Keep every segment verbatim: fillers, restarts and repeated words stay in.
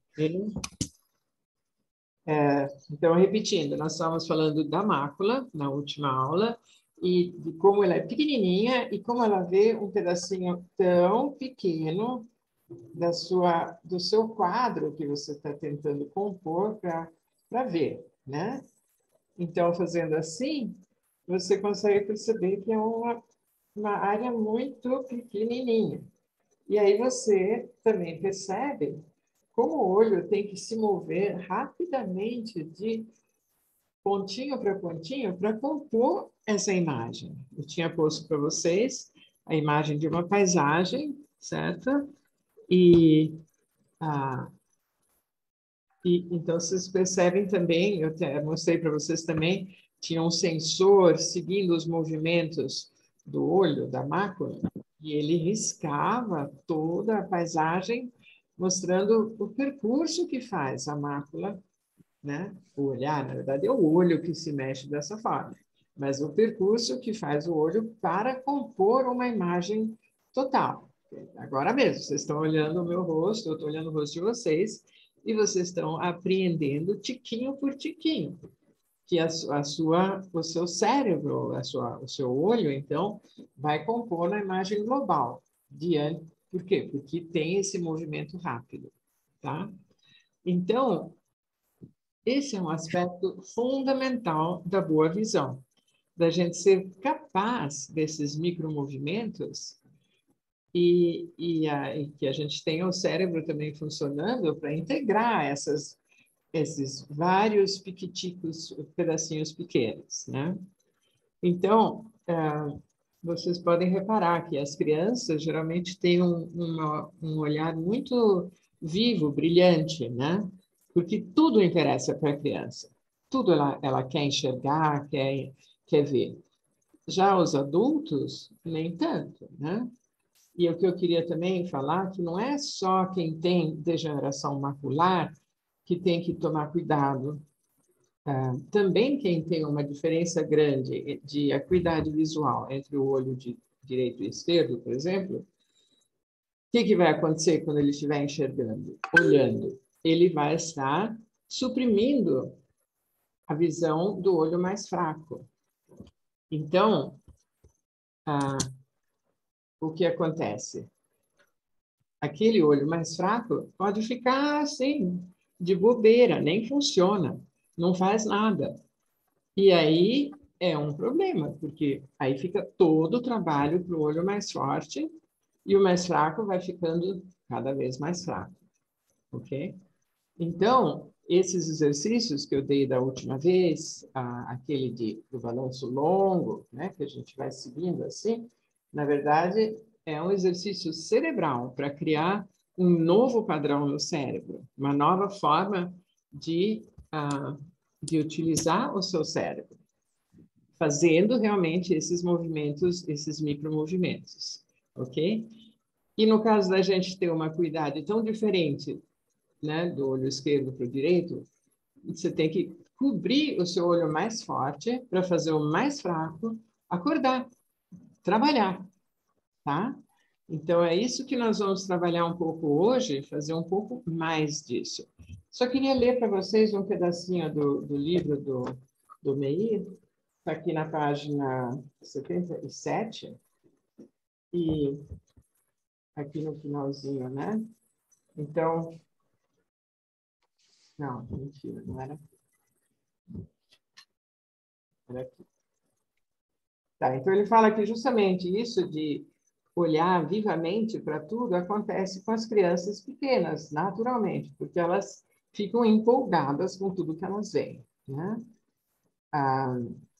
Ok? É, então, repetindo, nós estávamos falando da mácula na última aula e de como ela é pequenininha e como ela vê um pedacinho tão pequeno da sua, do seu quadro que você está tentando compor para ver, né? Então, fazendo assim, você consegue perceber que é uma, uma área muito pequenininha. E aí você também percebe como o olho tem que se mover rapidamente de pontinho para pontinho para compor essa imagem. Eu tinha posto para vocês a imagem de uma paisagem, certo? E, ah, e então vocês percebem também, eu até mostrei para vocês também, tinha um sensor seguindo os movimentos do olho, da mácula, e ele riscava toda a paisagem, mostrando o percurso que faz a mácula, né? O olhar, na verdade, é o olho que se mexe dessa forma, mas o percurso que faz o olho para compor uma imagem total. Agora mesmo, vocês estão olhando o meu rosto, eu estou olhando o rosto de vocês, e vocês estão apreendendo tiquinho por tiquinho, que a, a sua, o seu cérebro, a sua, o seu olho, então, vai compor na imagem global. Diante, por quê? Porque tem esse movimento rápido, tá? Então, esse é um aspecto fundamental da boa visão, da gente ser capaz desses micromovimentos e, e, a, e que a gente tenha o cérebro também funcionando para integrar essas, esses vários piquiticos, pedacinhos pequenos, né? Então, ah, vocês podem reparar que as crianças geralmente têm um, uma, um olhar muito vivo, brilhante, né? Porque tudo interessa para a criança. Tudo ela, ela quer enxergar, quer, quer ver. Já os adultos, nem tanto, né? E o que eu queria também falar que não é só quem tem degeneração macular que tem que tomar cuidado. Ah, também quem tem uma diferença grande de acuidade visual entre o olho de direito e esquerdo, por exemplo, o que, que vai acontecer quando ele estiver enxergando, olhando? Ele vai estar suprimindo a visão do olho mais fraco. Então, ah, o que acontece? Aquele olho mais fraco pode ficar assim, de bobeira, nem funciona, não faz nada. E aí é um problema, porque aí fica todo o trabalho para o olho mais forte e o mais fraco vai ficando cada vez mais fraco, ok? Então, esses exercícios que eu dei da última vez, a, aquele de, do balanço longo, né, que a gente vai seguindo assim, na verdade, é um exercício cerebral para criar um novo padrão no cérebro, uma nova forma de, uh, de utilizar o seu cérebro, fazendo realmente esses movimentos, esses micromovimentos, ok? E no caso da gente ter uma acuidade tão diferente, né, do olho esquerdo para o direito, você tem que cobrir o seu olho mais forte para fazer o mais fraco acordar, trabalhar, tá? Então, é isso que nós vamos trabalhar um pouco hoje, fazer um pouco mais disso. Só queria ler para vocês um pedacinho do, do livro do, do Meir, está aqui na página setenta e sete, e aqui no finalzinho, né? Então, não, mentira, não era aqui. Era aqui. Tá, então ele fala que justamente isso de olhar vivamente para tudo acontece com as crianças pequenas, naturalmente, porque elas ficam empolgadas com tudo que elas veem, né? Ah,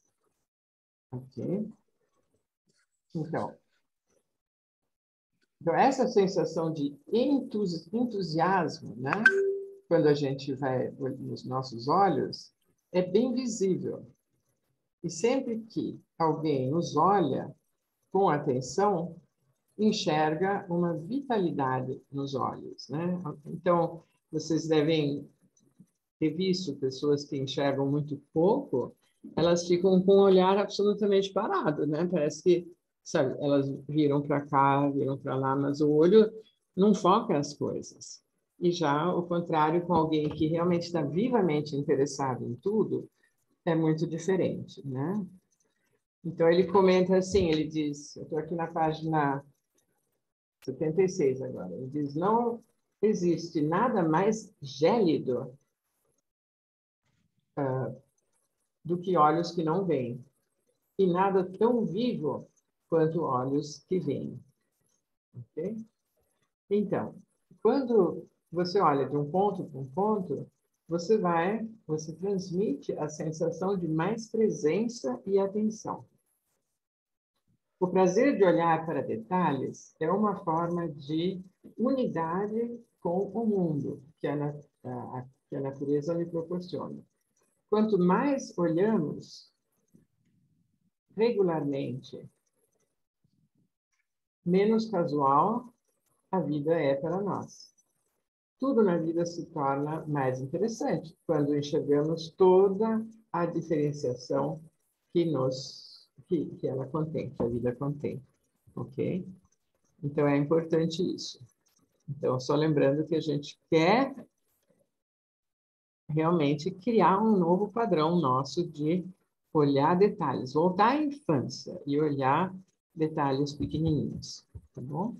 ok. Então, então, essa sensação de entusi entusiasmo, né? Quando a gente vai nos nossos olhos, é bem visível. E sempre que alguém nos olha com atenção, enxerga uma vitalidade nos olhos, né? Então, vocês devem ter visto pessoas que enxergam muito pouco, elas ficam com o olhar absolutamente parado, né? Parece que, sabe, elas viram para cá, viram para lá, mas o olho não foca as coisas. E já o contrário, com alguém que realmente está vivamente interessado em tudo, é muito diferente, né? Então, ele comenta assim, ele diz, eu estou aqui na página setenta e seis agora, ele diz, não existe nada mais gélido uh, do que olhos que não veem, e nada tão vivo quanto olhos que veem. Ok? Então, quando você olha de um ponto para um ponto, você vai, você transmite a sensação de mais presença e atenção. O prazer de olhar para detalhes é uma forma de unidade com o mundo que a, a, que a natureza lhe proporciona. Quanto mais olhamos regularmente, menos casual a vida é para nós. Tudo na vida se torna mais interessante quando enxergamos toda a diferenciação que nos que, que ela contém, que a vida contém, ok? Então é importante isso. Então só lembrando que a gente quer realmente criar um novo padrão nosso de olhar detalhes, voltar à infância e olhar detalhes pequenininhos, tá bom?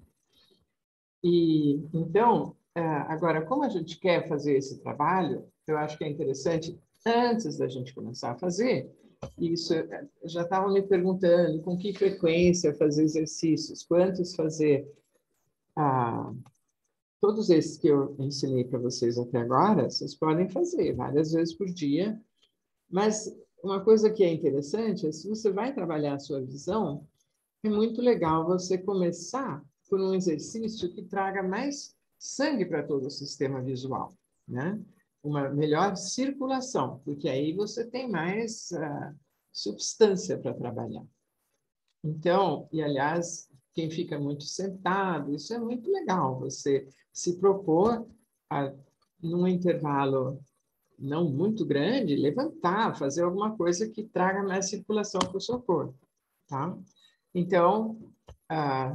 E então, agora, como a gente quer fazer esse trabalho, eu acho que é interessante, antes da gente começar a fazer, isso, já estavam me perguntando com que frequência fazer exercícios, quantos fazer. Ah, todos esses que eu ensinei para vocês até agora, vocês podem fazer várias vezes por dia, mas uma coisa que é interessante é se você vai trabalhar a sua visão, é muito legal você começar por um exercício que traga mais sangue para todo o sistema visual, né? Uma melhor circulação, porque aí você tem mais uh, substância para trabalhar. Então, e aliás, quem fica muito sentado, isso é muito legal, você se propor a, num intervalo não muito grande, levantar, fazer alguma coisa que traga mais circulação para o seu corpo, tá? Então, ah,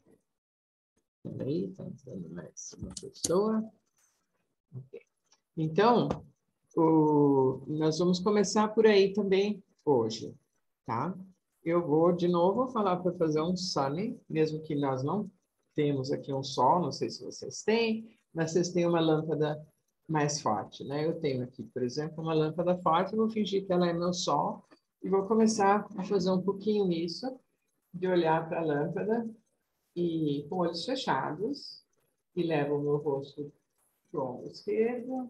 peraí, está entrando mais uma pessoa. Okay. Então, o, nós vamos começar por aí também hoje, tá? Eu vou, de novo, falar para fazer um sunny, mesmo que nós não temos aqui um sol, não sei se vocês têm, mas vocês têm uma lâmpada mais forte, né? Eu tenho aqui, por exemplo, uma lâmpada forte, eu vou fingir que ela é meu sol e vou começar a fazer um pouquinho isso, de olhar para a lâmpada e com olhos fechados, e levo o meu rosto para o ombro esquerdo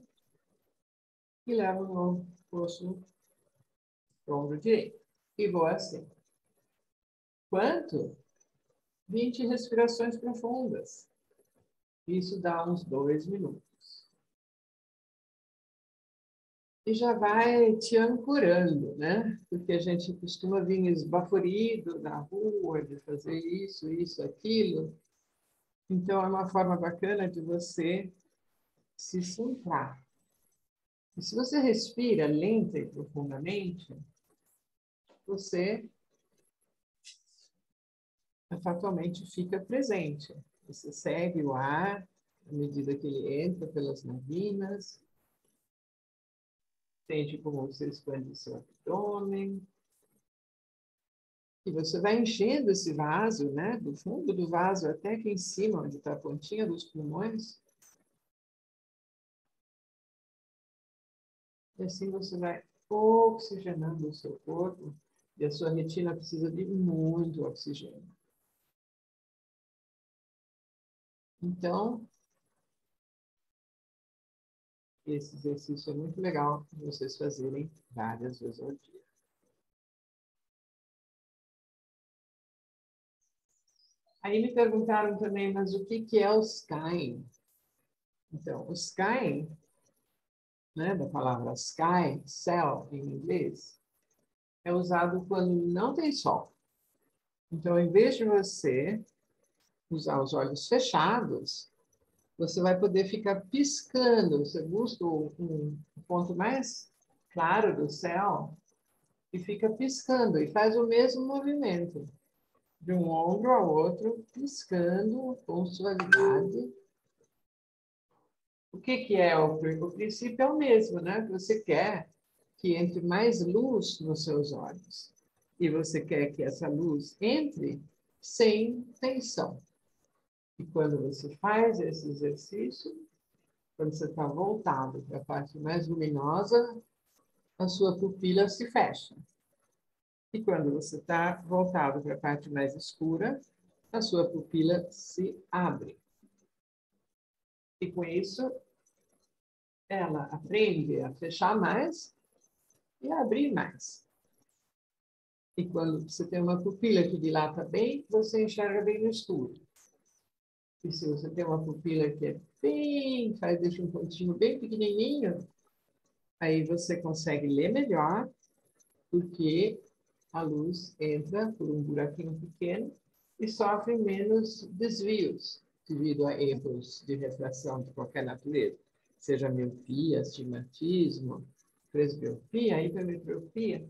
e levo o meu rosto para o ombro direito. E vou assim. Quanto? vinte respirações profundas. Isso dá uns dois minutos. E já vai te ancorando, né? Porque a gente costuma vir esbaforido da rua, de fazer isso, isso, aquilo. Então, é uma forma bacana de você se centrar. E se você respira lenta e profundamente, você fatalmente fica presente. Você segue o ar à medida que ele entra pelas narinas, sente como você expande seu abdômen, e você vai enchendo esse vaso, né, do fundo do vaso até aqui em cima, onde está a pontinha dos pulmões. E assim você vai oxigenando o seu corpo, e a sua retina precisa de muito oxigênio. Então, esse exercício é muito legal de vocês fazerem várias vezes ao dia. Aí me perguntaram também, mas o que, que é o skying? Então, o skying, né, da palavra sky, céu em inglês, é usado quando não tem sol. Então, em vez de você usar os olhos fechados, você vai poder ficar piscando. Você busca um ponto mais claro do céu e fica piscando e faz o mesmo movimento, de um ombro ao outro, piscando com suavidade. O que, que é o, o princípio? É o mesmo, né? Você quer que entre mais luz nos seus olhos. E você quer que essa luz entre sem tensão. E quando você faz esse exercício, quando você está voltado para a parte mais luminosa, a sua pupila se fecha. E quando você está voltado para a parte mais escura, a sua pupila se abre. E com isso, ela aprende a fechar mais e a abrir mais. E quando você tem uma pupila que dilata bem, você enxerga bem no escuro. E se você tem uma pupila que é bem, faz, deixa um pontinho bem pequenininho, aí você consegue ler melhor, porque a luz entra por um buraquinho pequeno e sofre menos desvios devido a erros de refração de qualquer natureza, seja miopia, astigmatismo, presbiopia, hipermetropia.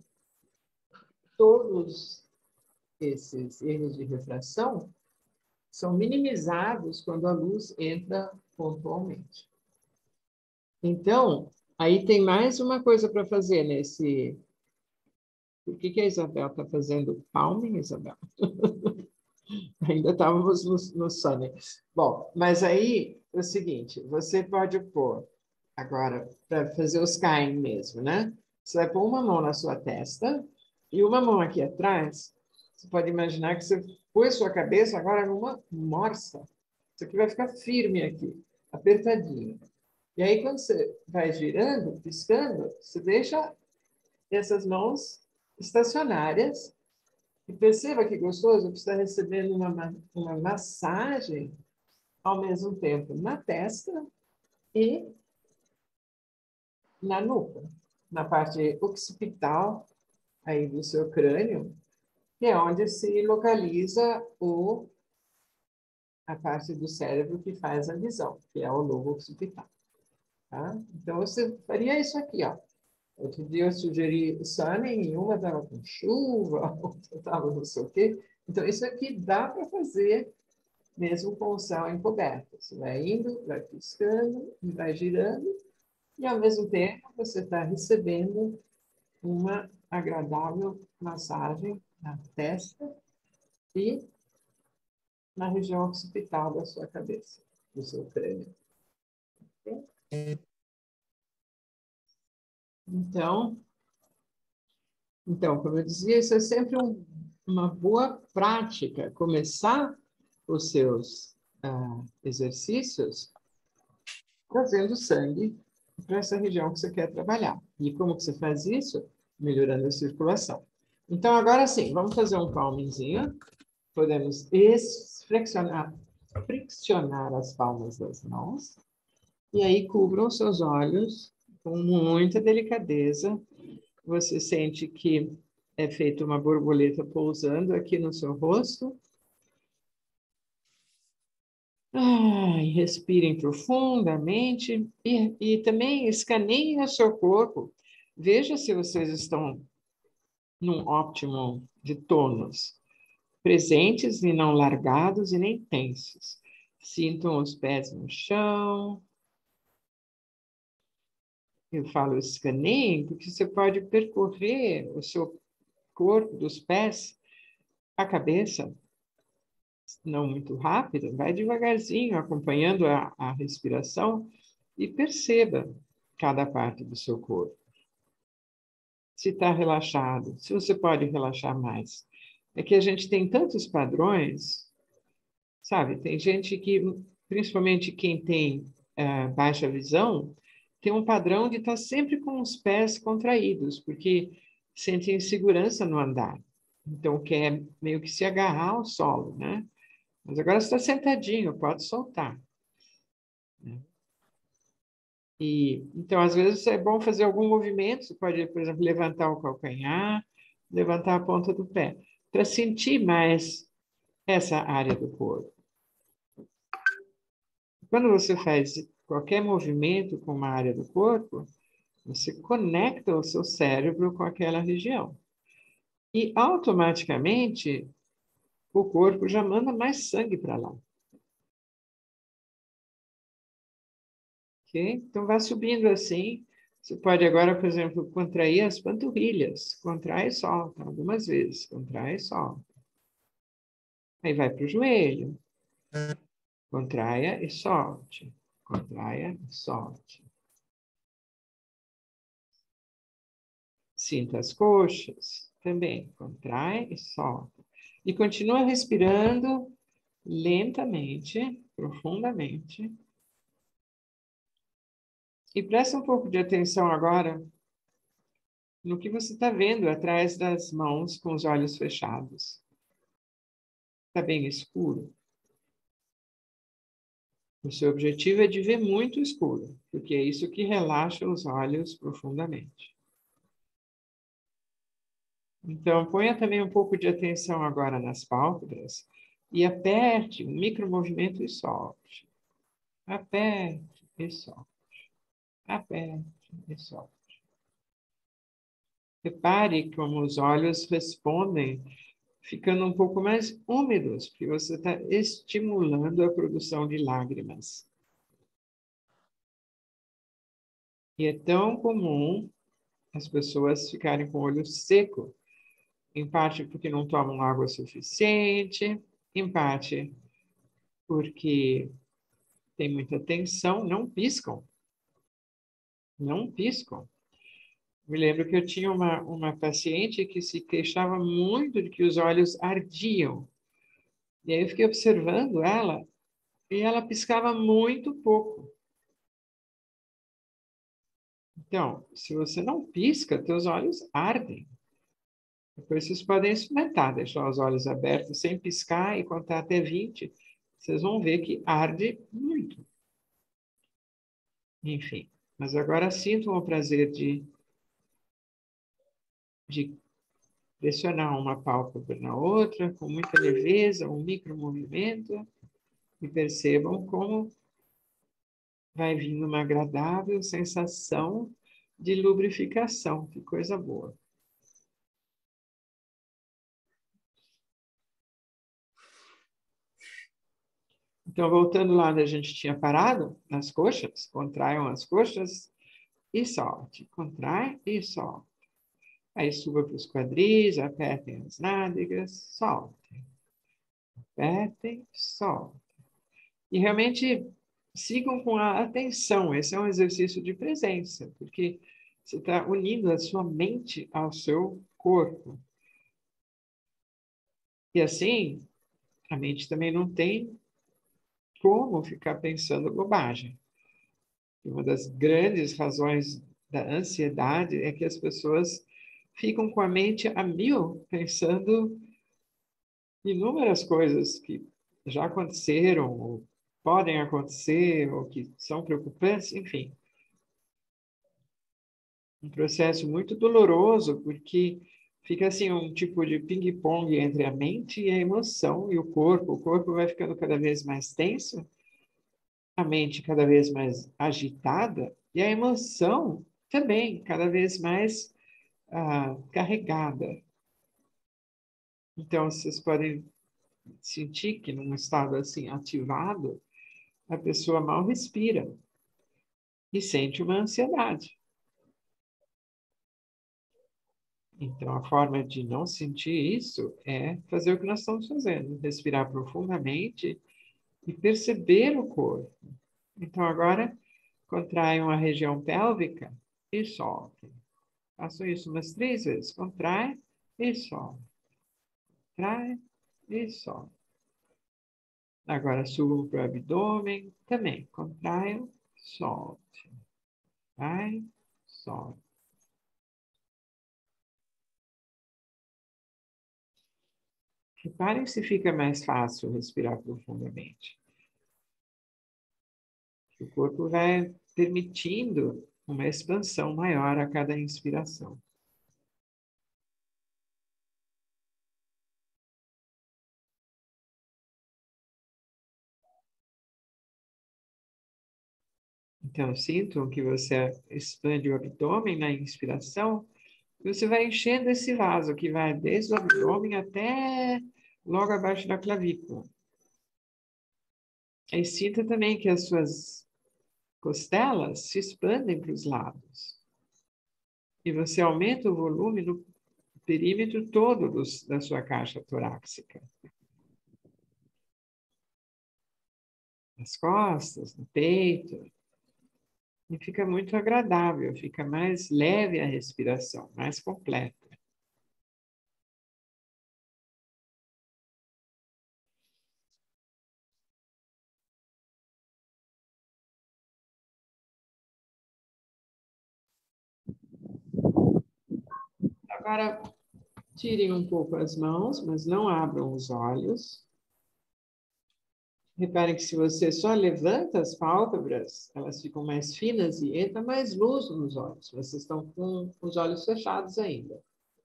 Todos esses erros de refração são minimizados quando a luz entra pontualmente. Então, aí tem mais uma coisa para fazer nesse... O que, que a Isabel está fazendo? Palming, Isabel? Ainda estávamos no, no Sunny. Bom, mas aí é o seguinte, você pode pôr, agora, para fazer os Kain mesmo, né? Você vai pôr uma mão na sua testa e uma mão aqui atrás. Você pode imaginar que você pôs sua cabeça agora numa morsa. Isso aqui vai ficar firme aqui, apertadinho. E aí, quando você vai girando, piscando, você deixa essas mãos estacionárias. E perceba que gostoso, você está recebendo uma, uma massagem ao mesmo tempo na testa e na nuca, na parte occipital aí do seu crânio, que é onde se localiza o, a parte do cérebro que faz a visão, que é o lobo occipital. Tá? Então, você faria isso aqui, ó. Outro dia eu sugeri Sunny, nenhuma estava com chuva, outra estava não sei o quê. Então, isso aqui dá para fazer mesmo com o céu encoberto. Você vai indo, vai piscando, vai girando, e ao mesmo tempo você está recebendo uma agradável massagem na testa e na região occipital da sua cabeça, do seu crânio. Então, então, como eu dizia, isso é sempre um, uma boa prática, começar os seus ah, exercícios trazendo sangue para essa região que você quer trabalhar. E como que você faz isso? Melhorando a circulação. Então, agora sim, vamos fazer um palmezinho. Podemos flexionar, friccionar as palmas das mãos. E aí, cubram seus olhos com muita delicadeza. Você sente que é feita uma borboleta pousando aqui no seu rosto. Ai, respirem profundamente e, e também escaneiem o seu corpo. Veja se vocês estão num óptimo de tônus, presentes e não largados e nem tensos. Sintam os pés no chão. Eu falo escaneiem porque você pode percorrer o seu corpo, dos pés à cabeça, não muito rápido, vai devagarzinho, acompanhando a, a respiração e perceba cada parte do seu corpo. Se está relaxado, se você pode relaxar mais. É que a gente tem tantos padrões, sabe? Tem gente que, principalmente quem tem uh, baixa visão, tem um padrão de estar sempre com os pés contraídos, porque sente insegurança no andar. Então, quer meio que se agarrar ao solo, né? Mas agora você está sentadinho, pode soltar. Né? E, então, às vezes, é bom fazer algum movimento. Você pode, por exemplo, levantar o calcanhar, levantar a ponta do pé, para sentir mais essa área do corpo. Quando você faz qualquer movimento com uma área do corpo, você conecta o seu cérebro com aquela região. E, automaticamente, o corpo já manda mais sangue para lá. Ok? Então, vá subindo assim. Você pode agora, por exemplo, contrair as panturrilhas. Contrai e solta algumas vezes. Contrai e solta. Aí vai para o joelho. Contraia e solte. Contraia e solte. Sinta as coxas. Também. Contrai e solta. E continua respirando lentamente, profundamente. E presta um pouco de atenção agora no que você está vendo atrás das mãos com os olhos fechados. Está bem escuro? O seu objetivo é de ver muito escuro, porque é isso que relaxa os olhos profundamente. Então, ponha também um pouco de atenção agora nas pálpebras e aperte um micromovimento e solte. Aperte e solte. Aperte e solte. Repare como os olhos respondem, ficando um pouco mais úmidos, porque você está estimulando a produção de lágrimas. E é tão comum as pessoas ficarem com o olho seco, em parte porque não tomam água suficiente, em parte porque tem muita tensão, não piscam. Não piscam. Me lembro que eu tinha uma, uma paciente que se queixava muito de que os olhos ardiam. E aí eu fiquei observando ela e ela piscava muito pouco. Então, se você não pisca, teus olhos ardem. Depois vocês podem experimentar, deixar os olhos abertos sem piscar e contar até vinte. Vocês vão ver que arde muito. Enfim, mas agora sintam o prazer de, de pressionar uma pálpebra na outra, com muita leveza, um micromovimento, e percebam como vai vindo uma agradável sensação de lubrificação. Que coisa boa. Então, voltando lá onde a gente tinha parado, nas coxas, contraiam as coxas e solte. Contrai e solte. Aí suba para os quadris, apertem as nádegas, soltem. Apertem, soltem. E realmente sigam com a atenção. Esse é um exercício de presença, porque você está unindo a sua mente ao seu corpo. E assim, a mente também não tem como ficar pensando bobagem. Uma das grandes razões da ansiedade é que as pessoas ficam com a mente a mil, pensando inúmeras coisas que já aconteceram, ou podem acontecer, ou que são preocupantes, enfim. Um processo muito doloroso, porque fica assim um tipo de ping-pong entre a mente e a emoção e o corpo. O corpo vai ficando cada vez mais tenso, a mente cada vez mais agitada e a emoção também cada vez mais ah, carregada. Então, vocês podem sentir que num estado assim ativado, a pessoa mal respira e sente uma ansiedade. Então, a forma de não sentir isso é fazer o que nós estamos fazendo, respirar profundamente e perceber o corpo. Então, agora, contraiam a região pélvica e soltem. Façam isso umas três vezes. Contrai e solte. Contrai e solte. Agora, subam para o abdômen. Também. Contraiam, solte. Contrai, solte. Reparem se fica mais fácil respirar profundamente. O corpo vai permitindo uma expansão maior a cada inspiração. Então, sintam que você expande o abdômen na inspiração e você vai enchendo esse vaso que vai desde o abdômen até logo abaixo da clavícula. Aí sinta também que as suas costelas se expandem para os lados. E você aumenta o volume no perímetro todo dos, da sua caixa torácica. Nas costas, no peito. E fica muito agradável, fica mais leve a respiração, mais completa. Agora, tirem um pouco as mãos, mas não abram os olhos. Reparem que se você só levanta as pálpebras, elas ficam mais finas e entra mais luz nos olhos. Vocês estão com os olhos fechados ainda.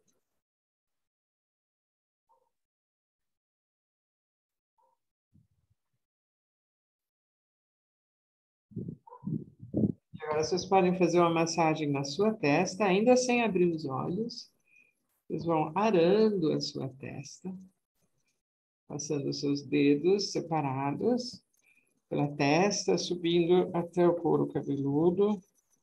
Agora vocês podem fazer uma massagem na sua testa, ainda sem abrir os olhos. Vocês vão arando a sua testa, passando os seus dedos separados pela testa, subindo até o couro cabeludo.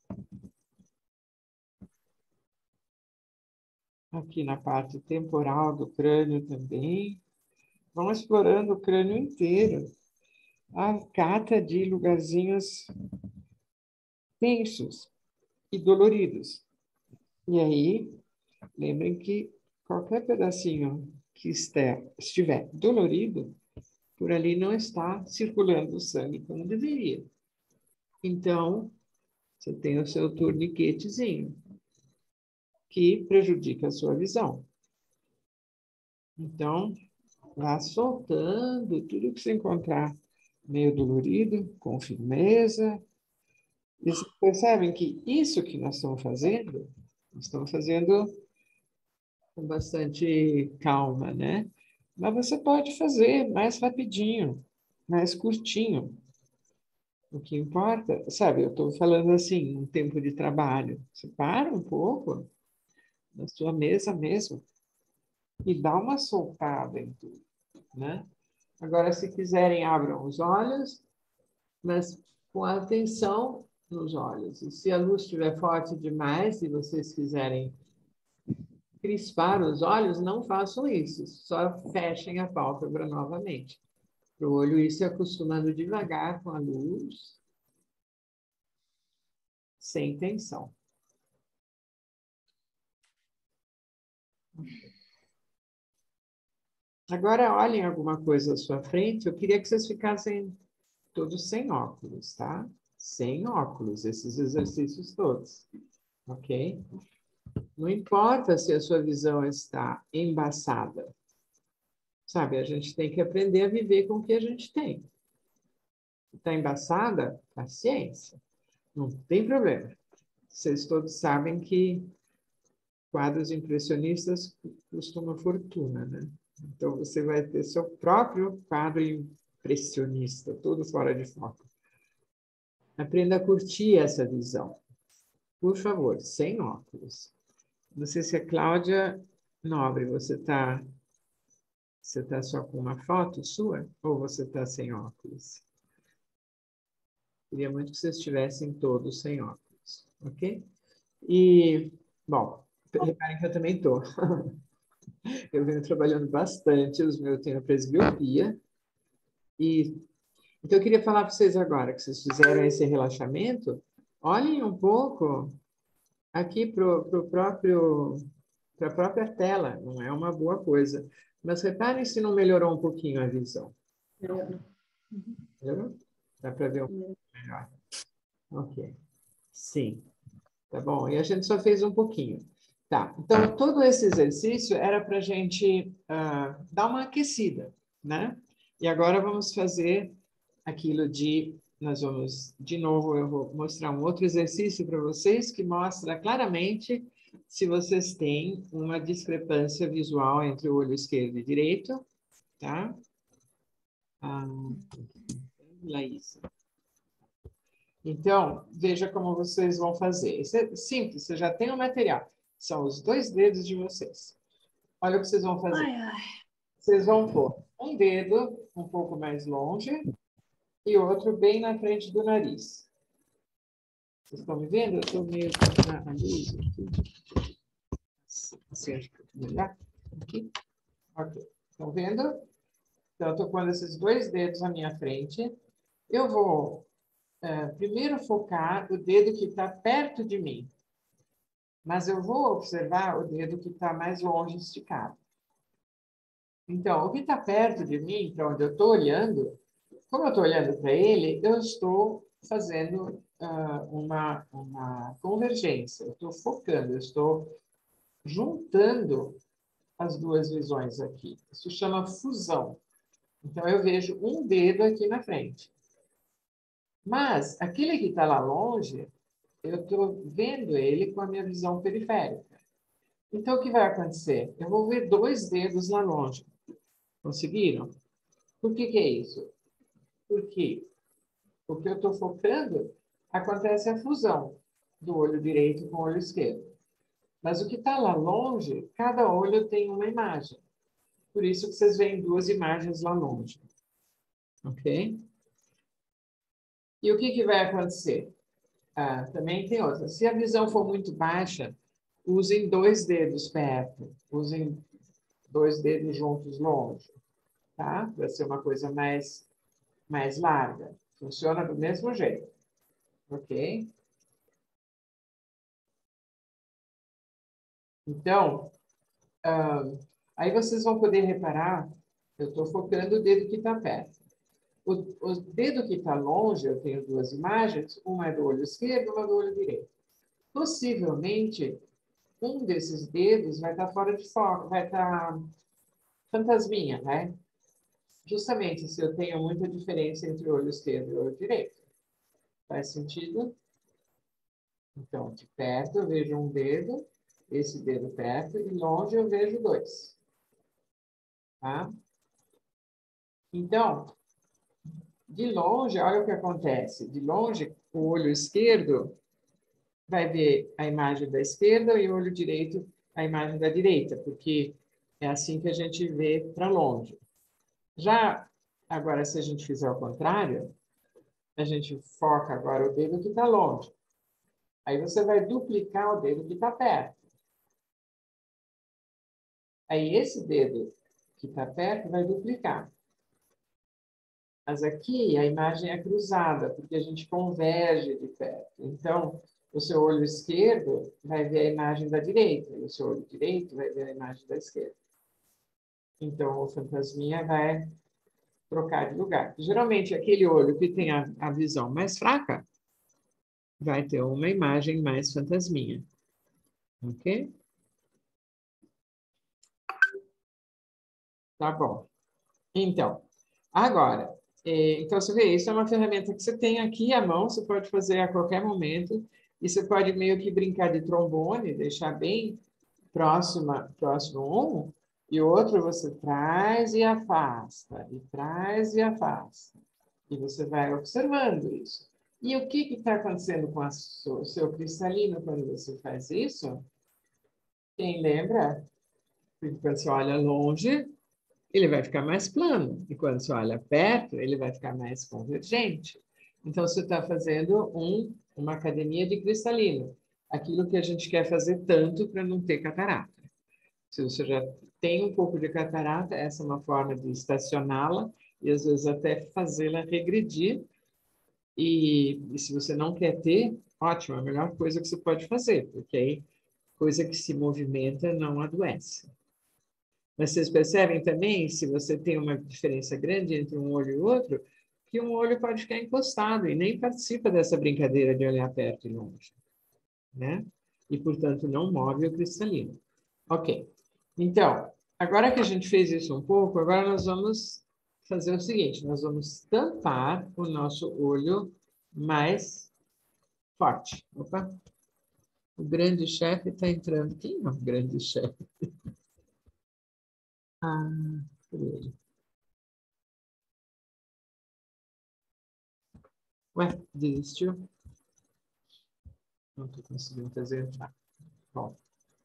Aqui na parte temporal do crânio também. Vão explorando o crânio inteiro. A cata de lugarzinhos tensos e doloridos. E aí, lembrem que qualquer pedacinho que estiver dolorido, por ali não está circulando o sangue como deveria. Então, você tem o seu torniquetezinho, que prejudica a sua visão. Então, vá soltando tudo que você encontrar meio dolorido, com firmeza. E vocês percebem que isso que nós estamos fazendo, nós estamos fazendo com bastante calma, né? Mas você pode fazer mais rapidinho, mais curtinho. O que importa, sabe, eu estou falando assim, um tempo de trabalho. Você para um pouco na sua mesa mesmo e dá uma soltada em tudo, né? Agora, se quiserem, abram os olhos, mas com atenção nos olhos. E se a luz estiver forte demais e vocês quiserem crispar os olhos, não façam isso. Só fechem a pálpebra novamente. Para o olho ir se acostumando devagar com a luz, sem tensão. Agora, olhem alguma coisa à sua frente. Eu queria que vocês ficassem todos sem óculos, tá? Sem óculos, esses exercícios todos, ok? Não importa se a sua visão está embaçada. Sabe, a gente tem que aprender a viver com o que a gente tem. Está embaçada? Paciência. Não tem problema. Vocês todos sabem que quadros impressionistas custam uma fortuna, né? Então, você vai ter seu próprio quadro impressionista, todo fora de foco. Aprenda a curtir essa visão. Por favor, sem óculos. Não sei se a Cláudia Nobre, você está você tá só com uma foto sua ou você está sem óculos? Queria muito que vocês estivessem todos sem óculos, ok? E, bom, reparem que eu também estou. Eu venho trabalhando bastante, os meus têm a presbiopia. E, então, eu queria falar para vocês agora, que vocês fizeram esse relaxamento, olhem um pouco aqui para o próprio, para a própria tela, não é uma boa coisa. Mas reparem se não melhorou um pouquinho a visão. Melhorou. Melhorou? Dá para ver um pouco melhor. Ok. Sim. Tá bom? E a gente só fez um pouquinho. Tá. Então, todo esse exercício era para a gente uh, dar uma aquecida, né? E agora vamos fazer aquilo de... Nós vamos, de novo, eu vou mostrar um outro exercício para vocês que mostra claramente se vocês têm uma discrepância visual entre o olho esquerdo e direito, tá? Ah, Laís. Então, veja como vocês vão fazer. Isso é simples, você já tem o material. São os dois dedos de vocês. Olha o que vocês vão fazer. Ai, ai. Vocês vão pôr um dedo um pouco mais longe e outro bem na frente do nariz. Vocês estão me vendo? Eu estou meio com a luz aqui. Assim, acho que é melhor. Aqui. Ok. Estão vendo? Então, eu estou pondo esses dois dedos à minha frente. Eu vou uh, primeiro focar o dedo que está perto de mim. Mas eu vou observar o dedo que está mais longe esticado. Então, o que está perto de mim, para onde eu estou olhando, como eu estou olhando para ele, eu estou fazendo uh, uma, uma convergência. Eu estou focando, eu estou juntando as duas visões aqui. Isso chama fusão. Então, eu vejo um dedo aqui na frente. Mas, aquele que está lá longe, eu estou vendo ele com a minha visão periférica. Então, o que vai acontecer? Eu vou ver dois dedos lá longe. Conseguiram? Por que que é isso? Porque o que eu estou focando acontece a fusão do olho direito com o olho esquerdo. Mas o que está lá longe, cada olho tem uma imagem. Por isso que vocês veem duas imagens lá longe. Ok? E o que que vai acontecer? Ah, também tem outra. Se a visão for muito baixa, usem dois dedos perto. Usem dois dedos juntos longe. Tá? Para ser uma coisa mais, mais larga. Funciona do mesmo jeito. Ok? Então, ah, aí vocês vão poder reparar, eu estou focando o dedo que está perto. O, o dedo que está longe, eu tenho duas imagens, uma é do olho esquerdo, uma do olho direito. Possivelmente, um desses dedos vai estar fora de foco, vai estar fantasminha, né? Justamente se eu tenho muita diferença entre o olho esquerdo e o olho direito. Faz sentido? Então, de perto eu vejo um dedo, esse dedo perto, e longe eu vejo dois. Tá? Então, de longe, olha o que acontece. De longe, o olho esquerdo vai ver a imagem da esquerda e o olho direito a imagem da direita, porque é assim que a gente vê para longe. Já agora, se a gente fizer o contrário, a gente foca agora o dedo que está longe. Aí você vai duplicar o dedo que está perto. Aí esse dedo que está perto vai duplicar. Mas aqui a imagem é cruzada, porque a gente converge de perto. Então, o seu olho esquerdo vai ver a imagem da direita, e o seu olho direito vai ver a imagem da esquerda. Então, o fantasminha vai trocar de lugar. Geralmente, aquele olho que tem a, a visão mais fraca vai ter uma imagem mais fantasminha. Ok? Tá bom. Então, agora, é, então você vê, isso é uma ferramenta que você tem aqui à mão, você pode fazer a qualquer momento, e você pode meio que brincar de trombone, deixar bem próxima, próximo um, e o outro você traz e afasta, e traz e afasta. E você vai observando isso. E o que está acontecendo com a sua, o seu cristalino quando você faz isso? Quem lembra? Porque quando você olha longe, ele vai ficar mais plano. E quando você olha perto, ele vai ficar mais convergente. Então, você está fazendo um, uma academia de cristalino. Aquilo que a gente quer fazer tanto para não ter catarata. Se você já tem um pouco de catarata, essa é uma forma de estacioná-la e, às vezes, até fazê-la regredir. E, e se você não quer ter, ótimo, é a melhor coisa que você pode fazer, porque aí coisa que se movimenta não adoece. Mas vocês percebem também, se você tem uma diferença grande entre um olho e outro, que um olho pode ficar encostado e nem participa dessa brincadeira de olhar perto e longe, né? E, portanto, não move o cristalino. Ok. Então, agora que a gente fez isso um pouco, agora nós vamos fazer o seguinte, nós vamos tampar o nosso olho mais forte. Opa! O grande chefe está entrando. Quem é o grande chefe? Ah, ele. Ué, desistiu? Não estou conseguindo fazer entrar. Bom.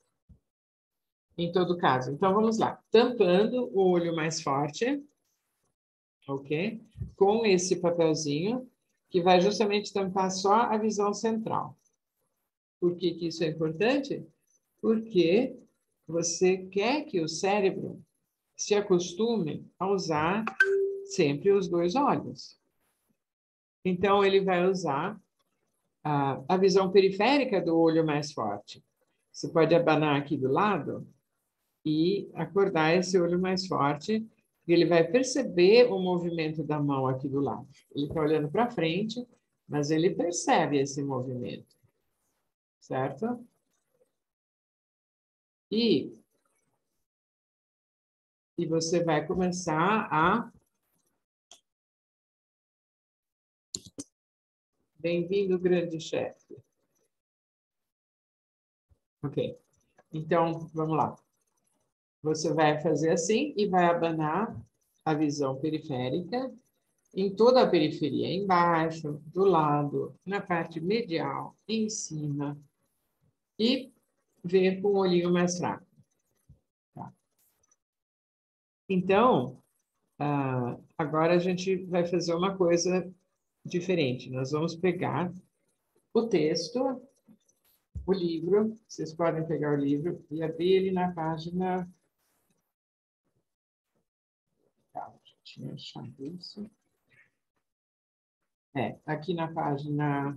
Em todo caso, então vamos lá. Tampando o olho mais forte, ok? Com esse papelzinho, que vai justamente tampar só a visão central. Por que que isso é importante? Porque você quer que o cérebro se acostume a usar sempre os dois olhos. Então, ele vai usar a, a visão periférica do olho mais forte. Você pode abanar aqui do lado e acordar esse olho mais forte, e ele vai perceber o movimento da mão aqui do lado. Ele está olhando para frente, mas ele percebe esse movimento, certo? E, e você vai começar a... Bem-vindo, grande chefe. Ok. Então, vamos lá. Você vai fazer assim e vai abanar a visão periférica em toda a periferia, embaixo, do lado, na parte medial, em cima, e ver com o olhinho mais fraco. Tá? Então, ah, agora a gente vai fazer uma coisa diferente. Nós vamos pegar o texto, o livro, vocês podem pegar o livro e abrir ele na página... Tá, já tinha achado isso. É, aqui na página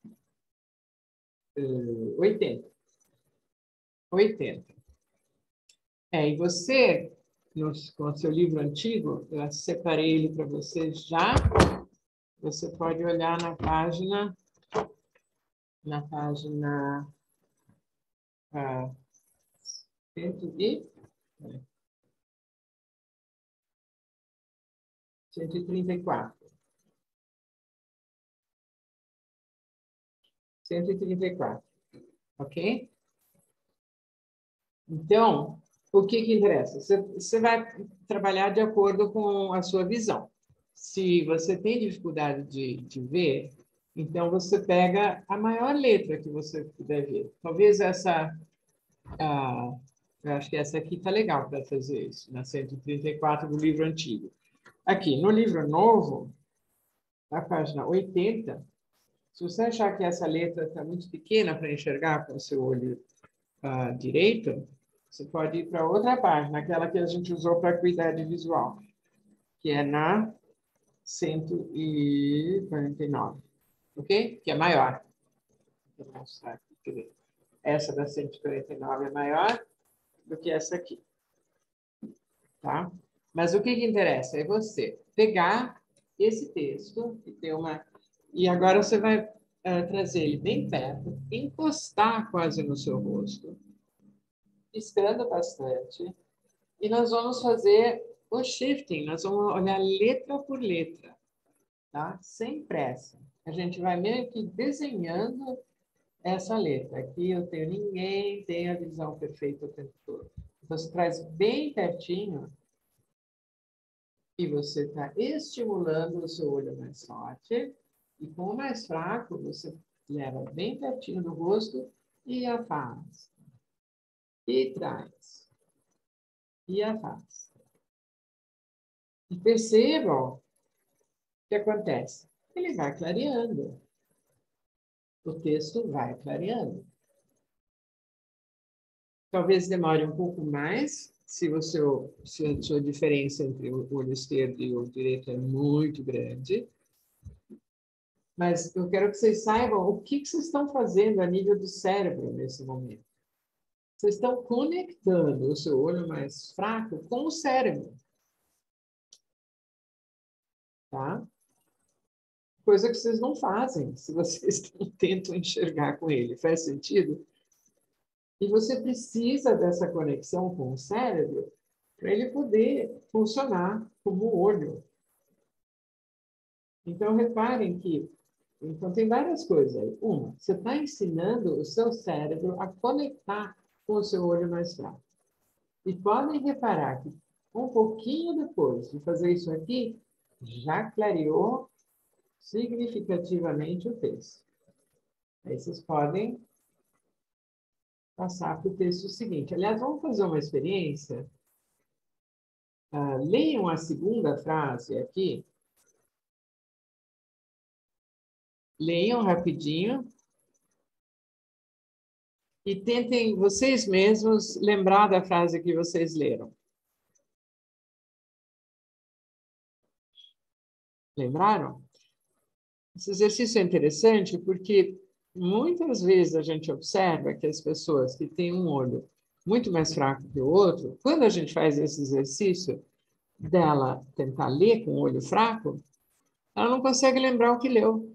uh, oitenta. oitenta. É, e você, no, com o seu livro antigo, eu separei ele para você já. Você pode olhar na página, na página uh, cento e, cento e trinta e quatro. cento e trinta e quatro, ok? Então, o que que interessa? Você, você vai trabalhar de acordo com a sua visão. Se você tem dificuldade de, de ver, então você pega a maior letra que você puder ver. Talvez essa, ah, eu acho que essa aqui está legal para fazer isso, na cento e trinta e quatro do livro antigo. Aqui, no livro novo, na página oitenta, se você achar que essa letra está muito pequena para enxergar com o seu olho ah, direito, você pode ir para outra página, aquela que a gente usou para cuidado visual, que é na cento e quarenta e nove, ok? Que é maior. Vou mostrar aqui. Essa da cento e quarenta e nove é maior do que essa aqui, tá? Mas o que que interessa é você pegar esse texto e ter uma... E agora você vai uh, trazer ele bem perto, encostar quase no seu rosto, piscando bastante, e nós vamos fazer o shifting, nós vamos olhar letra por letra, tá? Sem pressa. A gente vai meio que desenhando essa letra. Aqui eu tenho ninguém, tem a visão perfeita o tempo todo. Então, você traz bem pertinho e você está estimulando o seu olho mais forte. E com o mais fraco, você leva bem pertinho do rosto e afasta. E traz. E afasta. E percebam o que acontece. Ele vai clareando. O texto vai clareando. Talvez demore um pouco mais, se, você, se a sua diferença entre o olho esquerdo e o direito é muito grande. Mas eu quero que vocês saibam o que, que vocês estão fazendo a nível do cérebro nesse momento. Vocês estão conectando o seu olho mais fraco com o cérebro. Tá? Coisa que vocês não fazem se vocês não tentam enxergar com ele. Faz sentido? E você precisa dessa conexão com o cérebro para ele poder funcionar como olho. Então, reparem que então, tem várias coisas aí. Uma, você está ensinando o seu cérebro a conectar com o seu olho mais fraco. E podem reparar que um pouquinho depois de fazer isso aqui, já clareou significativamente o texto. Aí vocês podem passar para o texto seguinte. Aliás, vamos fazer uma experiência. Uh, leiam a segunda frase aqui. Leiam rapidinho. E tentem vocês mesmos lembrar da frase que vocês leram. Lembraram? Esse exercício é interessante porque muitas vezes a gente observa que as pessoas que têm um olho muito mais fraco que o outro, quando a gente faz esse exercício dela tentar ler com o olho fraco, ela não consegue lembrar o que leu.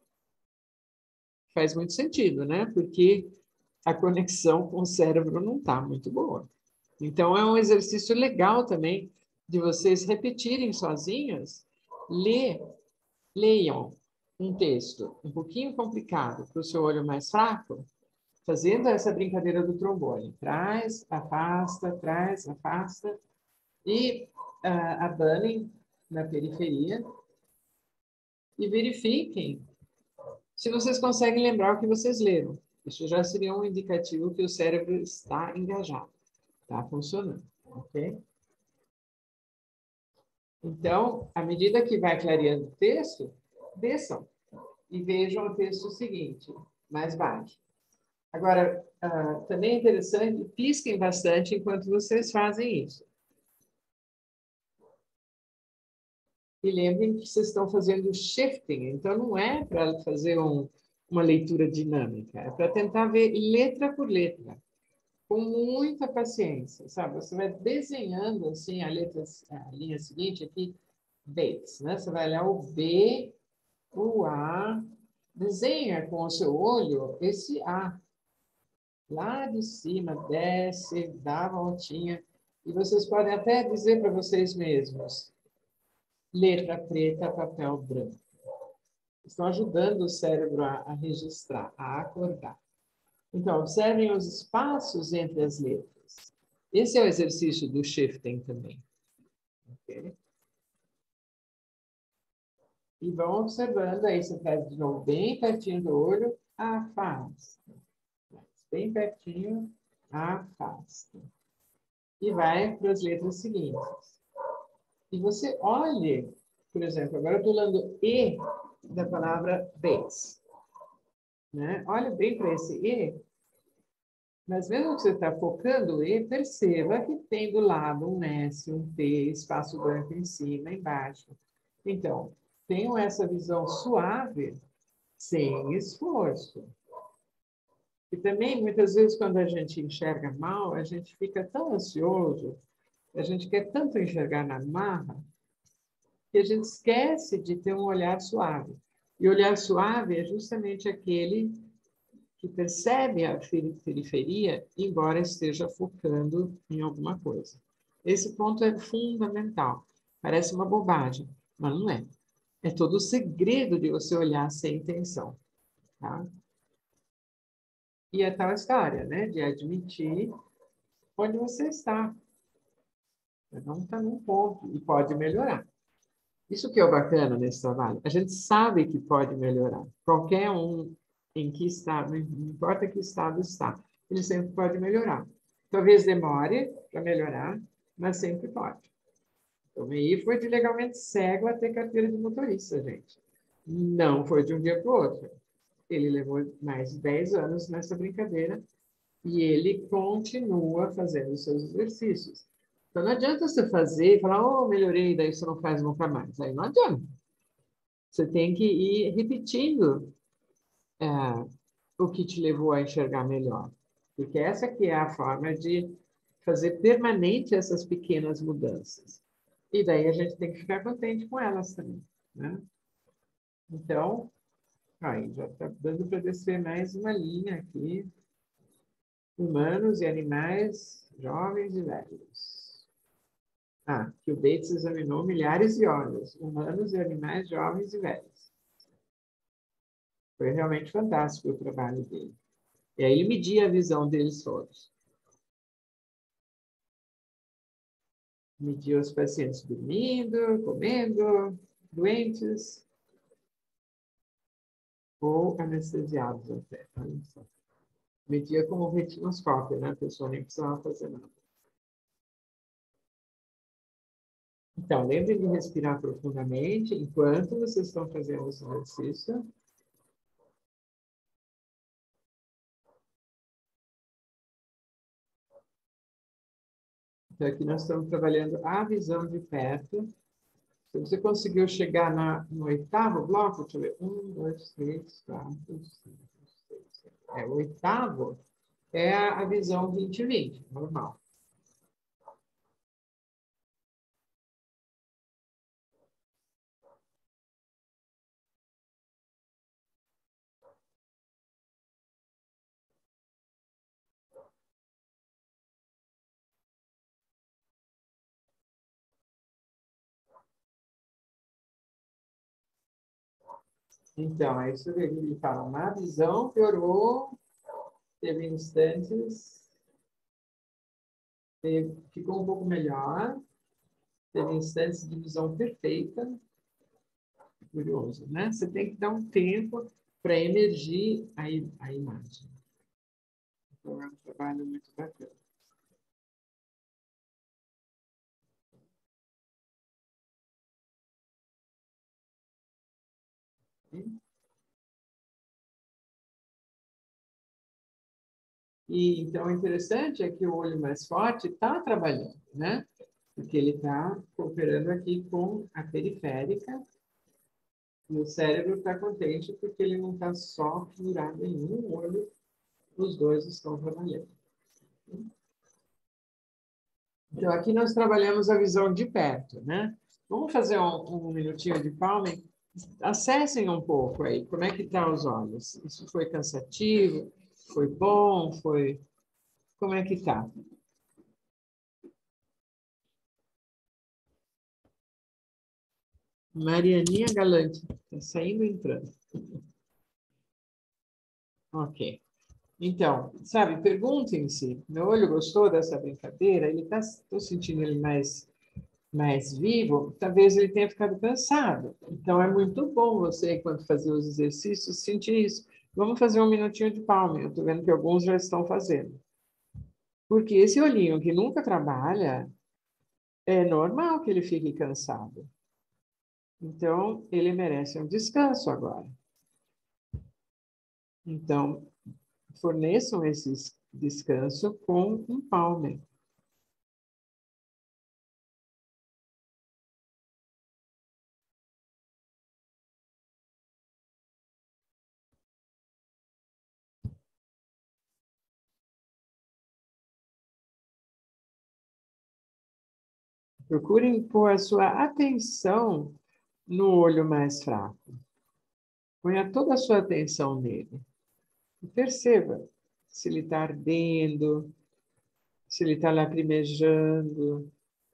Faz muito sentido, né? Porque a conexão com o cérebro não está muito boa. Então, é um exercício legal também de vocês repetirem sozinhas, ler, leiam um texto um pouquinho complicado para o seu olho mais fraco, fazendo essa brincadeira do trombone. Traz, afasta, traz, afasta. E uh, abanem na periferia e verifiquem se vocês conseguem lembrar o que vocês leram. Isso já seria um indicativo que o cérebro está engajado, está funcionando, ok? Então, à medida que vai clareando o texto, desçam e vejam o texto seguinte, mais baixo. Agora, uh, também é interessante, pisquem bastante enquanto vocês fazem isso. E lembrem que vocês estão fazendo shifting, então não é para fazer um, uma leitura dinâmica, é para tentar ver letra por letra, com muita paciência, sabe? Você vai desenhando assim a letra, a linha seguinte aqui, Bates, né? Você vai olhar o B, o A, desenha com o seu olho esse A. Lá de cima, desce, dá a voltinha, e vocês podem até dizer para vocês mesmos, letra preta, papel branco. Estão ajudando o cérebro a, a registrar, a acordar. Então, observem os espaços entre as letras. Esse é o exercício do shifting também. Okay? E vão observando aí, você traz de novo bem pertinho do olho, afasta. Bem pertinho, afasta. E vai para as letras seguintes. E você olhe, por exemplo, agora eu estou lendo E da palavra Bates. Né? Olha bem para esse E, mas mesmo que você está focando o E, perceba que tem do lado um S, um T, espaço branco em cima, embaixo. Então, tenham essa visão suave, sem esforço. E também, muitas vezes, quando a gente enxerga mal, a gente fica tão ansioso, a gente quer tanto enxergar na marra, que a gente esquece de ter um olhar suave. E olhar suave é justamente aquele que percebe a periferia, embora esteja focando em alguma coisa. Esse ponto é fundamental. Parece uma bobagem, mas não é. É todo o segredo de você olhar sem intenção. Tá? E é tal história, né? De admitir onde você está. Você não está num ponto e pode melhorar. Isso que é o bacana nesse trabalho. A gente sabe que pode melhorar. Qualquer um em que estado, não importa que estado está, ele sempre pode melhorar. Talvez demore para melhorar, mas sempre pode. Então, aí foi de legalmente cego a ter carteira de motorista, gente. Não foi de um dia para o outro. Ele levou mais de dez anos nessa brincadeira e ele continua fazendo os seus exercícios. Então, não adianta você fazer e falar, oh, melhorei, daí você não faz nunca mais. Aí não adianta. Você tem que ir repetindo é, o que te levou a enxergar melhor. Porque essa que é a forma de fazer permanente essas pequenas mudanças. E daí a gente tem que ficar contente com elas também. Né? Então, aí já está dando para descer mais uma linha aqui. Humanos e animais, jovens e velhos. Ah, que o Bates examinou milhares de olhos, humanos e animais, jovens e velhos. Foi realmente fantástico o trabalho dele. E aí ele media a visão deles todos. Media os pacientes dormindo, comendo, doentes ou anestesiados até. Olha só. Media como retinoscópio, né? A pessoa nem precisava fazer nada. Então, lembrem de respirar profundamente enquanto vocês estão fazendo esse exercício. Então, aqui nós estamos trabalhando a visão de perto. Se você conseguiu chegar na, no oitavo bloco, deixa eu ver. Um, dois, três, quatro, cinco, seis, sete. É, o oitavo é a, a visão vinte vinte, normal. Então, é isso que ele fala. Na visão, piorou, teve instantes, teve, ficou um pouco melhor, teve instantes de visão perfeita. Curioso, né? Você tem que dar um tempo para emergir a, a imagem. Então, é um trabalho muito bacana. E, então, o interessante é que o olho mais forte está trabalhando, né? Porque ele está cooperando aqui com a periférica. E o cérebro está contente porque ele não está só pendurado em um olho, os dois estão trabalhando. Então, aqui nós trabalhamos a visão de perto, né? Vamos fazer um, um minutinho de palma. Acessem um pouco aí, como é que estão os olhos? Isso foi cansativo? Foi bom? Foi... Como é que está? Marianinha Galante, está saindo e entrando. Ok. Então, sabe, perguntem-se, meu olho gostou dessa brincadeira? Ele está, estou sentindo ele mais, mais vivo, talvez ele tenha ficado cansado. Então, é muito bom você, enquanto fazer os exercícios, sentir isso. Vamos fazer um minutinho de palma, eu estou vendo que alguns já estão fazendo. Porque esse olhinho que nunca trabalha, é normal que ele fique cansado. Então, ele merece um descanso agora. Então, forneçam esse descanso com um palme. Procurem pôr a sua atenção no olho mais fraco. Ponha toda a sua atenção nele. E perceba se ele está ardendo, se ele está lacrimejando.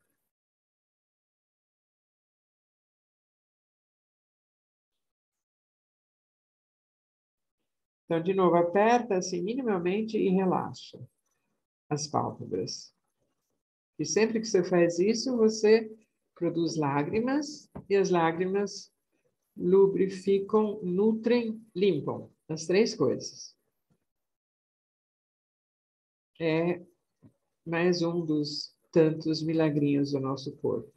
Então, de novo, aperta-se minimamente e relaxa as pálpebras. E sempre que você faz isso, você produz lágrimas, e as lágrimas lubrificam, nutrem, limpam. As três coisas. É mais um dos tantos milagrinhos do nosso corpo.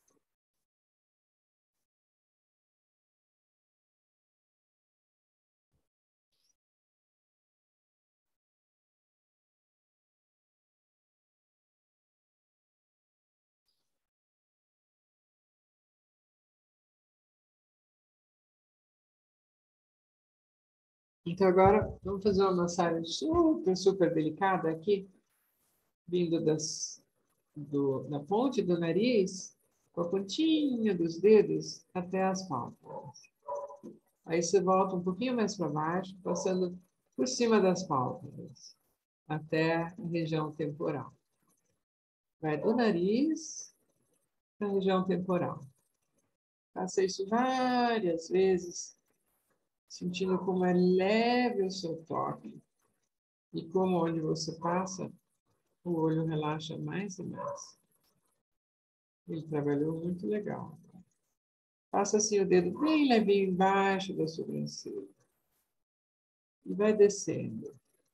Então, agora, vamos fazer uma massagem super, super delicada aqui, vindo das, do, da ponte do nariz, com a pontinha dos dedos até as pálpebras. Aí você volta um pouquinho mais para baixo, passando por cima das pálpebras, até a região temporal. Vai do nariz para a região temporal. Faça isso várias vezes, sentindo como é leve o seu toque. E como onde você passa, o olho relaxa mais e mais. Ele trabalhou muito legal. Passa assim o dedo bem levinho embaixo da sobrancelha. E vai descendo.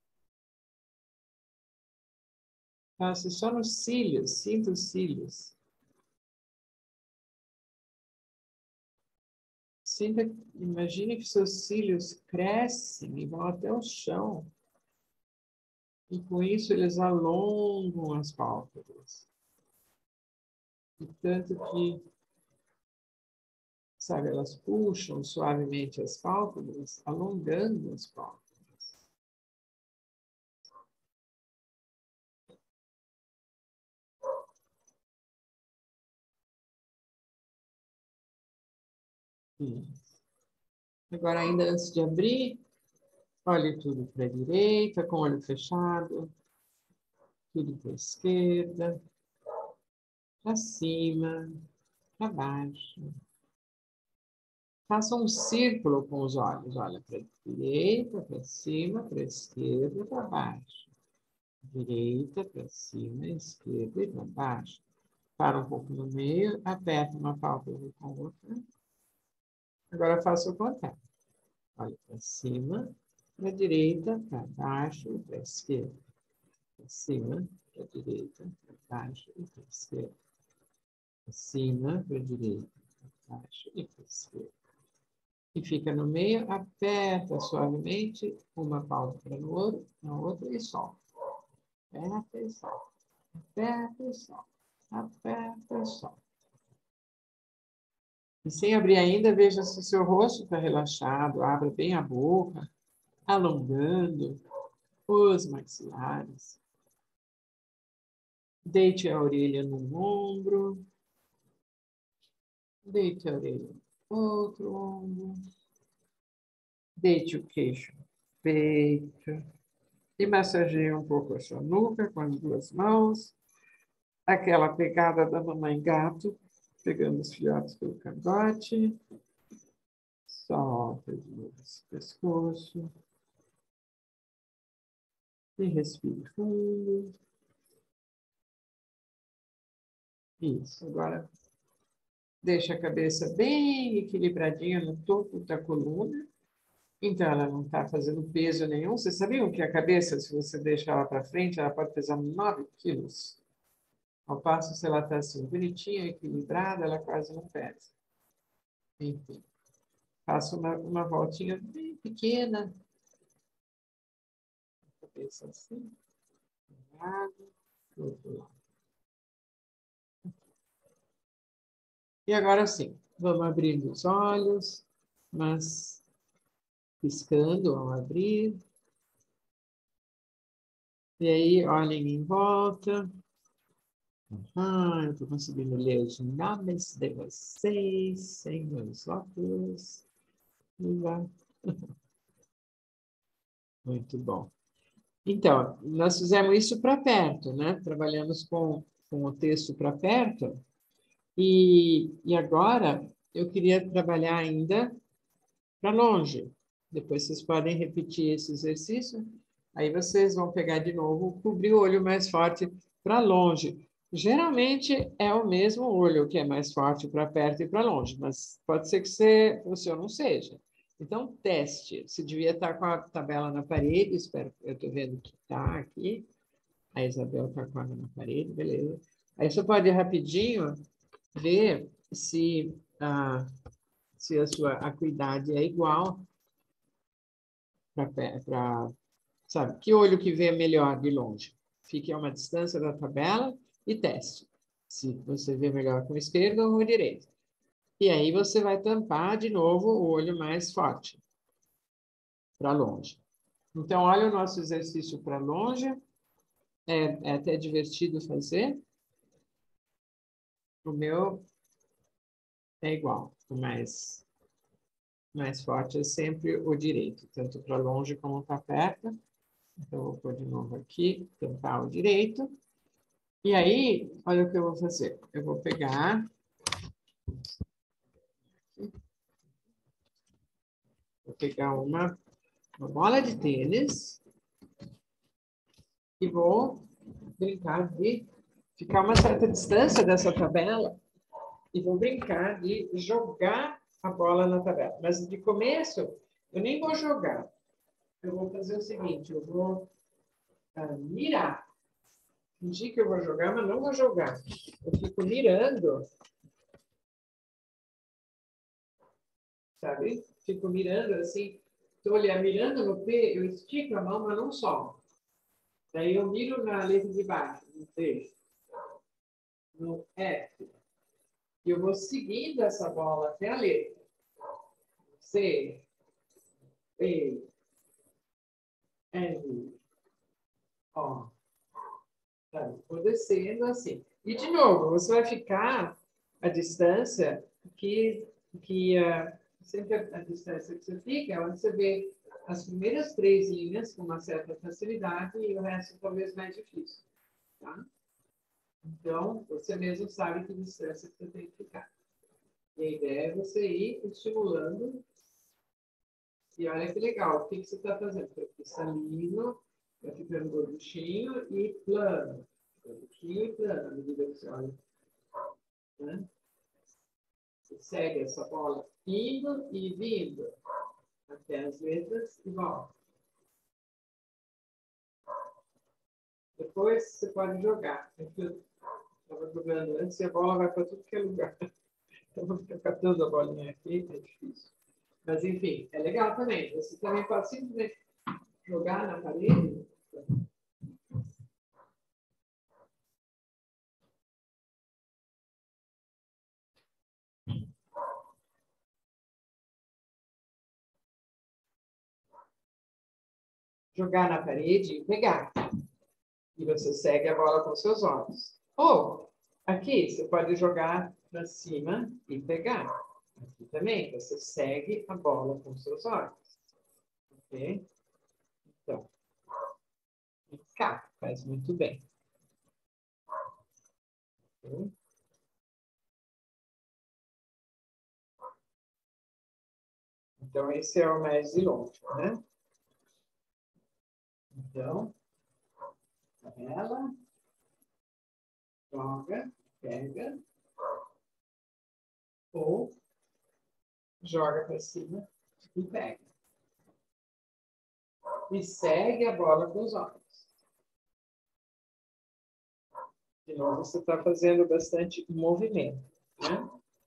Passa só nos cílios, sinta os cílios. Sinta, imagine que seus cílios crescem e vão até o chão. E com isso eles alongam as pálpebras. E tanto que, sabe, elas puxam suavemente as pálpebras, alongando as pálpebras. Agora, ainda antes de abrir, olhe tudo para a direita, com o olho fechado, tudo para a esquerda, para cima, para baixo. Faça um círculo com os olhos. Olha para a direita, para cima, para a esquerda, para baixo. Direita, para cima, esquerda e para baixo. Para um pouco no meio, aperta uma pálpebra com a outra. Agora faça o contrário. Olha para cima, para a direita, para baixo e para a esquerda. Para cima, para a direita, para baixo e para a esquerda. Para cima, para a direita, para baixo e para a esquerda. E fica no meio, aperta suavemente uma pálpebra no outro, na outra e solta. Aperta e solta. Aperta e solta. Aperta e solta. E sem abrir ainda, veja se o seu rosto está relaxado. Abra bem a boca, alongando os maxilares. Deite a orelha no ombro. Deite a orelha no outro ombro. Deite o queixo no peito. E massageie um pouco a sua nuca com as duas mãos. Aquela pegada da mamãe gato, pegando os filhotes pelo cangote. Solta de novo esse pescoço. E respire fundo. Isso. Agora, deixa a cabeça bem equilibradinha no topo da coluna. Então, ela não está fazendo peso nenhum. Vocês sabiam que a cabeça, se você deixar ela para frente, ela pode pesar nove quilos? Ao passo, se ela está assim, bonitinha, equilibrada, ela quase não pesa. Enfim. Faça uma, uma voltinha bem pequena. Cabeça assim. Um lado, do outro lado. E agora sim, vamos abrir os olhos, mas piscando ao abrir. E aí, olhem em volta. Ah, eu estou conseguindo ler os nomes de vocês, sem meus óculos. Muito bom. Então, nós fizemos isso para perto, né? Trabalhamos com, com o texto para perto. E, e agora, eu queria trabalhar ainda para longe. Depois vocês podem repetir esse exercício. Aí vocês vão pegar de novo, cobrir o olho mais forte para longe. Geralmente é o mesmo olho que é mais forte para perto e para longe, mas pode ser que você, o seu não seja. Então, teste. Você devia estar com a tabela na parede, espero, eu estou vendo que está aqui. A Isabel está com ela na parede, beleza. Aí você pode rapidinho ver se a, se a sua acuidade é igual para, sabe, que olho que vê melhor de longe. Fique a uma distância da tabela e teste. Se você vê melhor com o esquerdo ou com o direito. E aí você vai tampar de novo o olho mais forte, para longe. Então, olha o nosso exercício para longe. É, é até divertido fazer. O meu é igual. O mais, mais forte é sempre o direito, tanto para longe como para perto. Então, vou pôr de novo aqui, tampar o direito. E aí, olha o que eu vou fazer. Eu vou pegar... Vou pegar uma, uma bola de tênis e vou brincar de ficar a uma certa distância dessa tabela e vou brincar de jogar a bola na tabela. Mas, de começo, eu nem vou jogar. Eu vou fazer o seguinte, eu vou uh, mirar. Fingir que eu vou jogar, mas não vou jogar. Eu fico mirando. Sabe? Fico mirando assim. Estou olhando, mirando no P, eu estico a mão, mas não solto. Daí eu miro na letra de baixo, no T, no F. E eu vou seguindo essa bola até a letra. C, E, N, O. Tá, vou descendo assim. E, de novo, você vai ficar a distância que, que uh, sempre a distância que você fica é onde você vê as primeiras três linhas com uma certa facilidade e o resto talvez mais difícil. Tá? Então, você mesmo sabe que distância que você tem que ficar. E a ideia é você ir estimulando. E olha que legal, o que, que você está fazendo? Cristalino, vai ficando gorduchinho e plano. Gorduchinho e plano, à medida que você olha. Né? Você segue essa bola indo e vindo até as letras e volta. Depois você pode jogar. Eu estava jogando antes e a bola vai para tudo que é lugar. Então, vou ficar catando a bolinha aqui, é difícil. Mas, enfim, é legal também. Você também pode simplesmente jogar na parede. Jogar na parede e pegar. E você segue a bola com seus olhos. Ou, aqui, você pode jogar para cima e pegar. Aqui também, você segue a bola com seus olhos. Ok? Então, e cá, faz muito bem. Ok? Então, esse é o mais de longe, né? Então, ela joga, pega, ou joga para cima e pega. E segue a bola com os olhos. De novo, você está fazendo bastante movimento, né?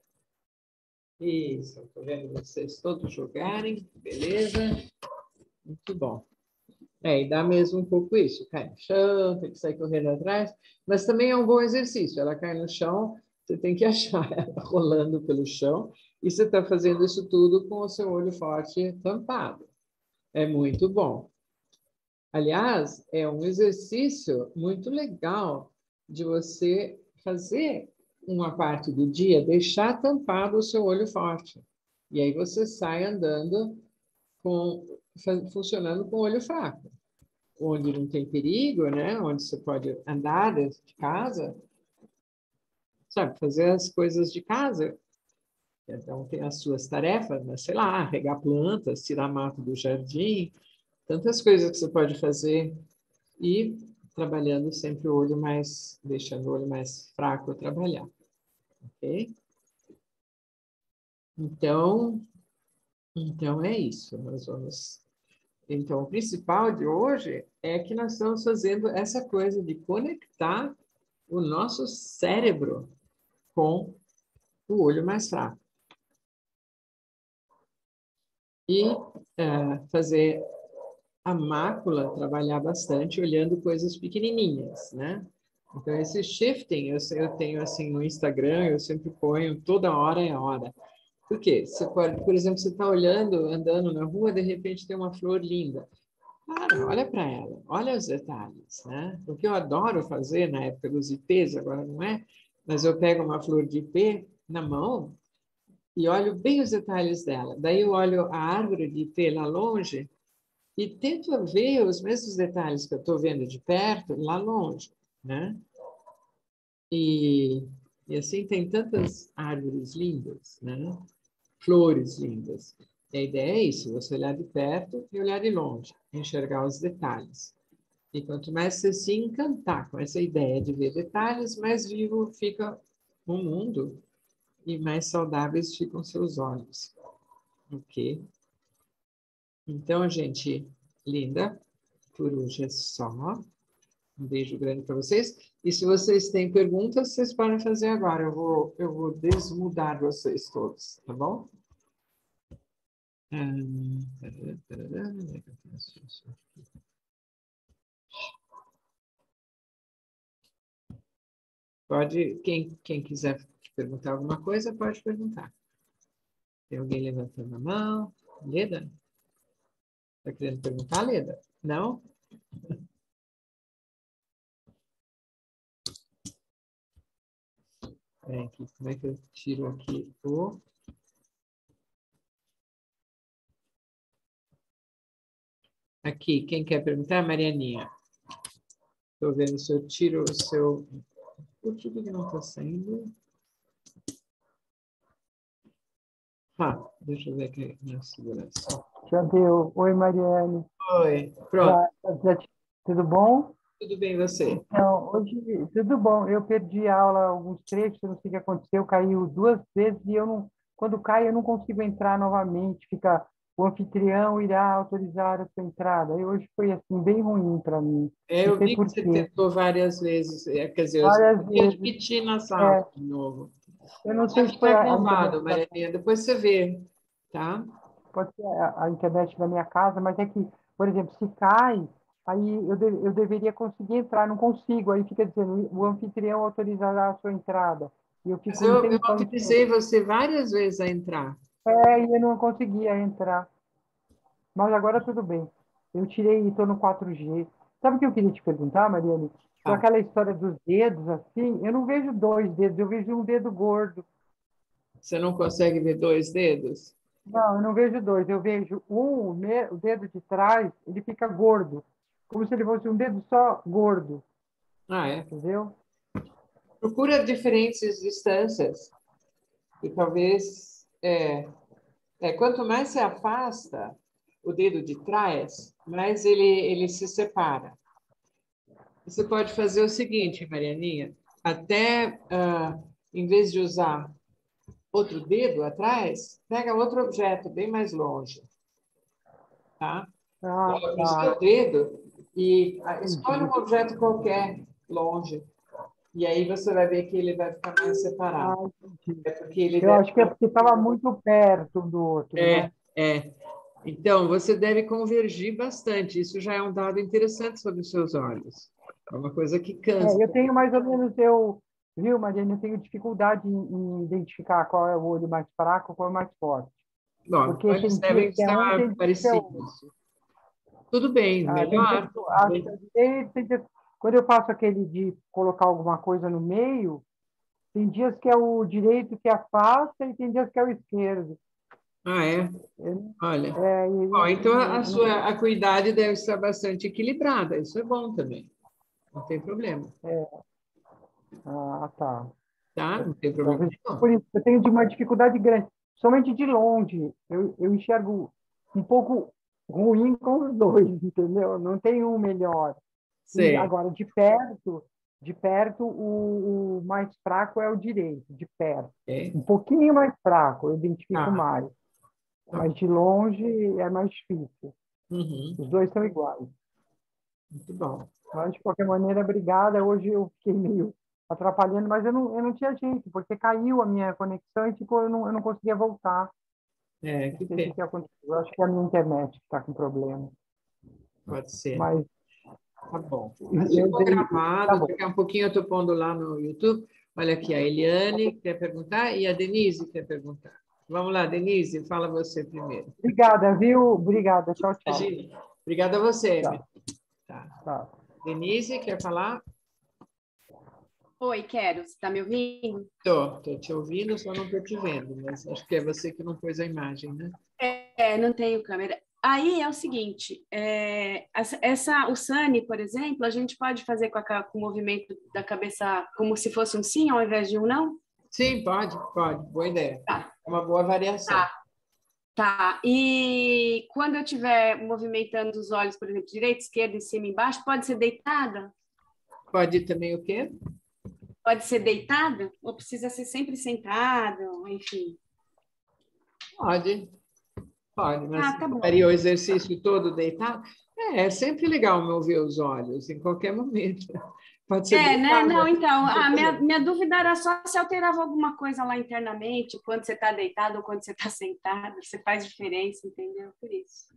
Isso, estou vendo vocês todos jogarem, beleza? Muito bom. É, e dá mesmo um pouco isso, cai no chão, tem que sair correndo atrás, mas também é um bom exercício. Ela cai no chão, você tem que achar ela rolando pelo chão, e você está fazendo isso tudo com o seu olho forte tampado. É muito bom. Aliás, é um exercício muito legal de você fazer uma parte do dia, deixar tampado o seu olho forte. E aí você sai andando com, funcionando com o olho fraco, onde não tem perigo, né? Onde você pode andar dentro de casa, sabe, fazer as coisas de casa. Então, tem as suas tarefas, né? Sei lá, regar plantas, tirar mato do jardim, tantas coisas que você pode fazer e trabalhando sempre o olho mais, deixando o olho mais fraco trabalhar, ok? Então, então é isso. Nós vamos. Então, o principal de hoje é que nós estamos fazendo essa coisa de conectar o nosso cérebro com o olho mais fraco. E é, fazer a mácula trabalhar bastante olhando coisas pequenininhas, né? Então, esse shifting, eu, eu tenho assim no Instagram, eu sempre ponho toda hora é hora. Por quê? Você pode, por exemplo, você está olhando, andando na rua, de repente tem uma flor linda. Cara, olha para ela, olha os detalhes, né? O que eu adoro fazer na época dos ipês, agora não é, mas eu pego uma flor de ipê na mão e olho bem os detalhes dela. Daí eu olho a árvore de ipê lá longe e tento ver os mesmos detalhes que eu estou vendo de perto, lá longe, né? E, e assim tem tantas árvores lindas, né? Flores lindas. E a ideia é isso, você olhar de perto e olhar de longe, enxergar os detalhes. E quanto mais você se encantar com essa ideia de ver detalhes, mais vivo fica o mundo e mais saudáveis ficam seus olhos. Ok? Então, gente linda, por hoje é só. Um beijo grande para vocês. E se vocês têm perguntas, vocês podem fazer agora. Eu vou, eu vou desmudar vocês todos, tá bom? Pode, quem, quem quiser perguntar alguma coisa, pode perguntar. Tem alguém levantando a mão? Leda? Está querendo perguntar, Leda? Não? É, aqui, como é que eu tiro aqui o... Aqui, quem quer perguntar? Marianinha. Estou vendo se eu tiro o seu... Por que ele não está saindo? Ah, deixa eu ver aqui na segurança. Já deu. Oi, Mariane. Oi, pronto. Já, já, tudo bom? Tudo bem, você? Então, hoje, tudo bom. Eu perdi a aula, alguns trechos, eu não sei o que aconteceu, caiu duas vezes e eu não, quando cai, eu não consigo entrar novamente. Fica, o anfitrião irá autorizar a sua entrada. E hoje foi, assim, bem ruim para mim. É, Não eu sei vi que por você quê. tentou várias vezes, é, quer dizer, você Várias podia vezes. admitir na sala É, de novo. eu não Vai sei se foi ficar a, a internet gravado, Marianinha, depois você vê, tá? pode ser a, a internet da minha casa, mas é que, por exemplo, se cai, aí eu, de, eu deveria conseguir entrar, não consigo, aí fica dizendo, o anfitrião autorizará a sua entrada. E eu Mas fico um eu, eu tempão esperando. autorizei você várias vezes a entrar. É, e eu não conseguia entrar. Mas agora tudo bem. Eu tirei e estou no quatro G. Sabe o que eu queria te perguntar, Mariane? Com Tá. aquela história dos dedos, assim, eu não vejo dois dedos, eu vejo um dedo gordo. Você não consegue ver dois dedos? Não, eu não vejo dois. Eu vejo um, o me- o dedo de trás, ele fica gordo. Como se ele fosse um dedo só gordo, Ah, é? entendeu? Procura diferentes distâncias. E talvez, é, é, quanto mais se afasta o dedo de trás, mais ele, ele se separa. Você pode fazer o seguinte, Marianinha, até, ah, em vez de usar outro dedo atrás, pega outro objeto bem mais longe, tá? Ah, Coloca o tá. seu dedo e ah, escolhe Entendi. um objeto qualquer longe. E aí você vai ver que ele vai ficar mais Ah, separado. entendi. É porque ele Eu deve... acho que é porque estava muito perto um do outro, É, né? é. Então, você deve convergir bastante. Isso já é um dado interessante sobre os seus olhos. É uma coisa que cansa. É, eu tenho mais ou menos, eu, viu, Mariana, eu tenho dificuldade em, em identificar qual é o olho mais fraco, qual é o mais forte. Bom, então Porque eles tem dias devem que é um, estar tem dias que é outro. parecidos. Tudo bem, Ah, tem dias melhor. que eu acho que é direito, tem dias... Quando eu faço aquele de colocar alguma coisa no meio, tem dias que é o direito que afasta e tem dias que é o esquerdo. Ah, é? Eu, Olha. é, Bom, eu, então a eu não- sua acuidade deve estar bastante equilibrada. Isso é bom também. Não tem problema, é, ah, tá. tá? Não tem problema Talvez nenhum. por isso eu tenho de uma dificuldade grande. Somente de longe, eu, eu enxergo um pouco ruim com os dois, entendeu? Não tem um melhor. E Sei. agora, de perto, de perto, o, o mais fraco é o direito, de perto. É. Um pouquinho mais fraco, eu identifico Tá, mais. tá. Mas de longe é mais difícil. Uhum. Os dois são iguais. Muito bom. Mas, de qualquer maneira, obrigada. Hoje eu fiquei meio atrapalhando, mas eu não, eu não tinha jeito, porque caiu a minha conexão e ficou, eu, não, eu não conseguia voltar. É, Não que sei o que pena. que aconteceu. Eu acho que é a minha internet que está com problema. Pode ser. Mas Tá bom. Mas eu ficou dei. Tá gravado. bom. Daqui a um pouquinho eu estou pondo lá no YouTube. Olha aqui, a Eliane quer perguntar e a Denise quer perguntar. Vamos lá, Denise, fala você primeiro. Obrigada, viu? Obrigada. Tchau, tchau. Imagina. Obrigada a você. Tchau. Tá. Tchau. Denise, quer falar? Oi, quero. Você está me ouvindo? Estou, estou te ouvindo, só não estou te vendo, mas acho que é você que não pôs a imagem, né? É, não tenho câmera. Aí é o seguinte, é, essa, essa- o Sani, por exemplo, a gente pode fazer com, a ca- com o movimento da cabeça como se fosse um sim ao invés de um não? Sim, pode, pode. Boa ideia. Tá, É uma boa variação. tá, tá. E quando eu estiver movimentando os olhos, por exemplo, direita, esquerda, em cima e embaixo, pode ser deitada? Pode também o quê? Pode ser deitada? Ou precisa ser sempre sentada? Enfim. Pode, pode, mas Ah, tá bom. faria o exercício todo deitado? É, é sempre legal mover os olhos, em qualquer momento. Pode ser É, né? deitado, Não, então, não tem a minha, problema. minha dúvida era só se alterava alguma coisa lá internamente, quando você está deitado ou quando você está sentado, se faz diferença, entendeu? Por isso.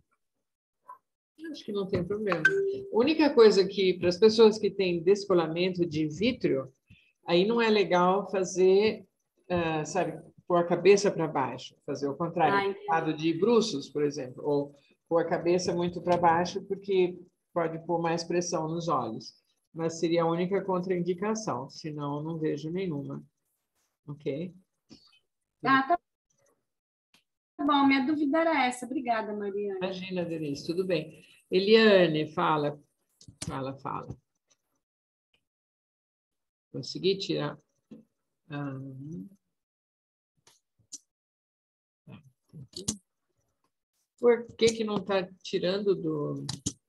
Acho que não tem problema. A única coisa que, para as pessoas que têm descolamento de vítreo, aí não é legal fazer uh, sabe, pôr a cabeça para baixo, fazer o contrário, Ah, lado de bruços, por exemplo, ou pôr a cabeça muito para baixo, porque pode pôr mais pressão nos olhos. Mas seria a única contraindicação, senão não vejo nenhuma. Ok? ah, tá bom, minha dúvida era essa. Obrigada, Mariana. Imagina, Denise, tudo bem. Eliane, fala, fala, fala. Consegui tirar. Ah, por que que não está tirando do...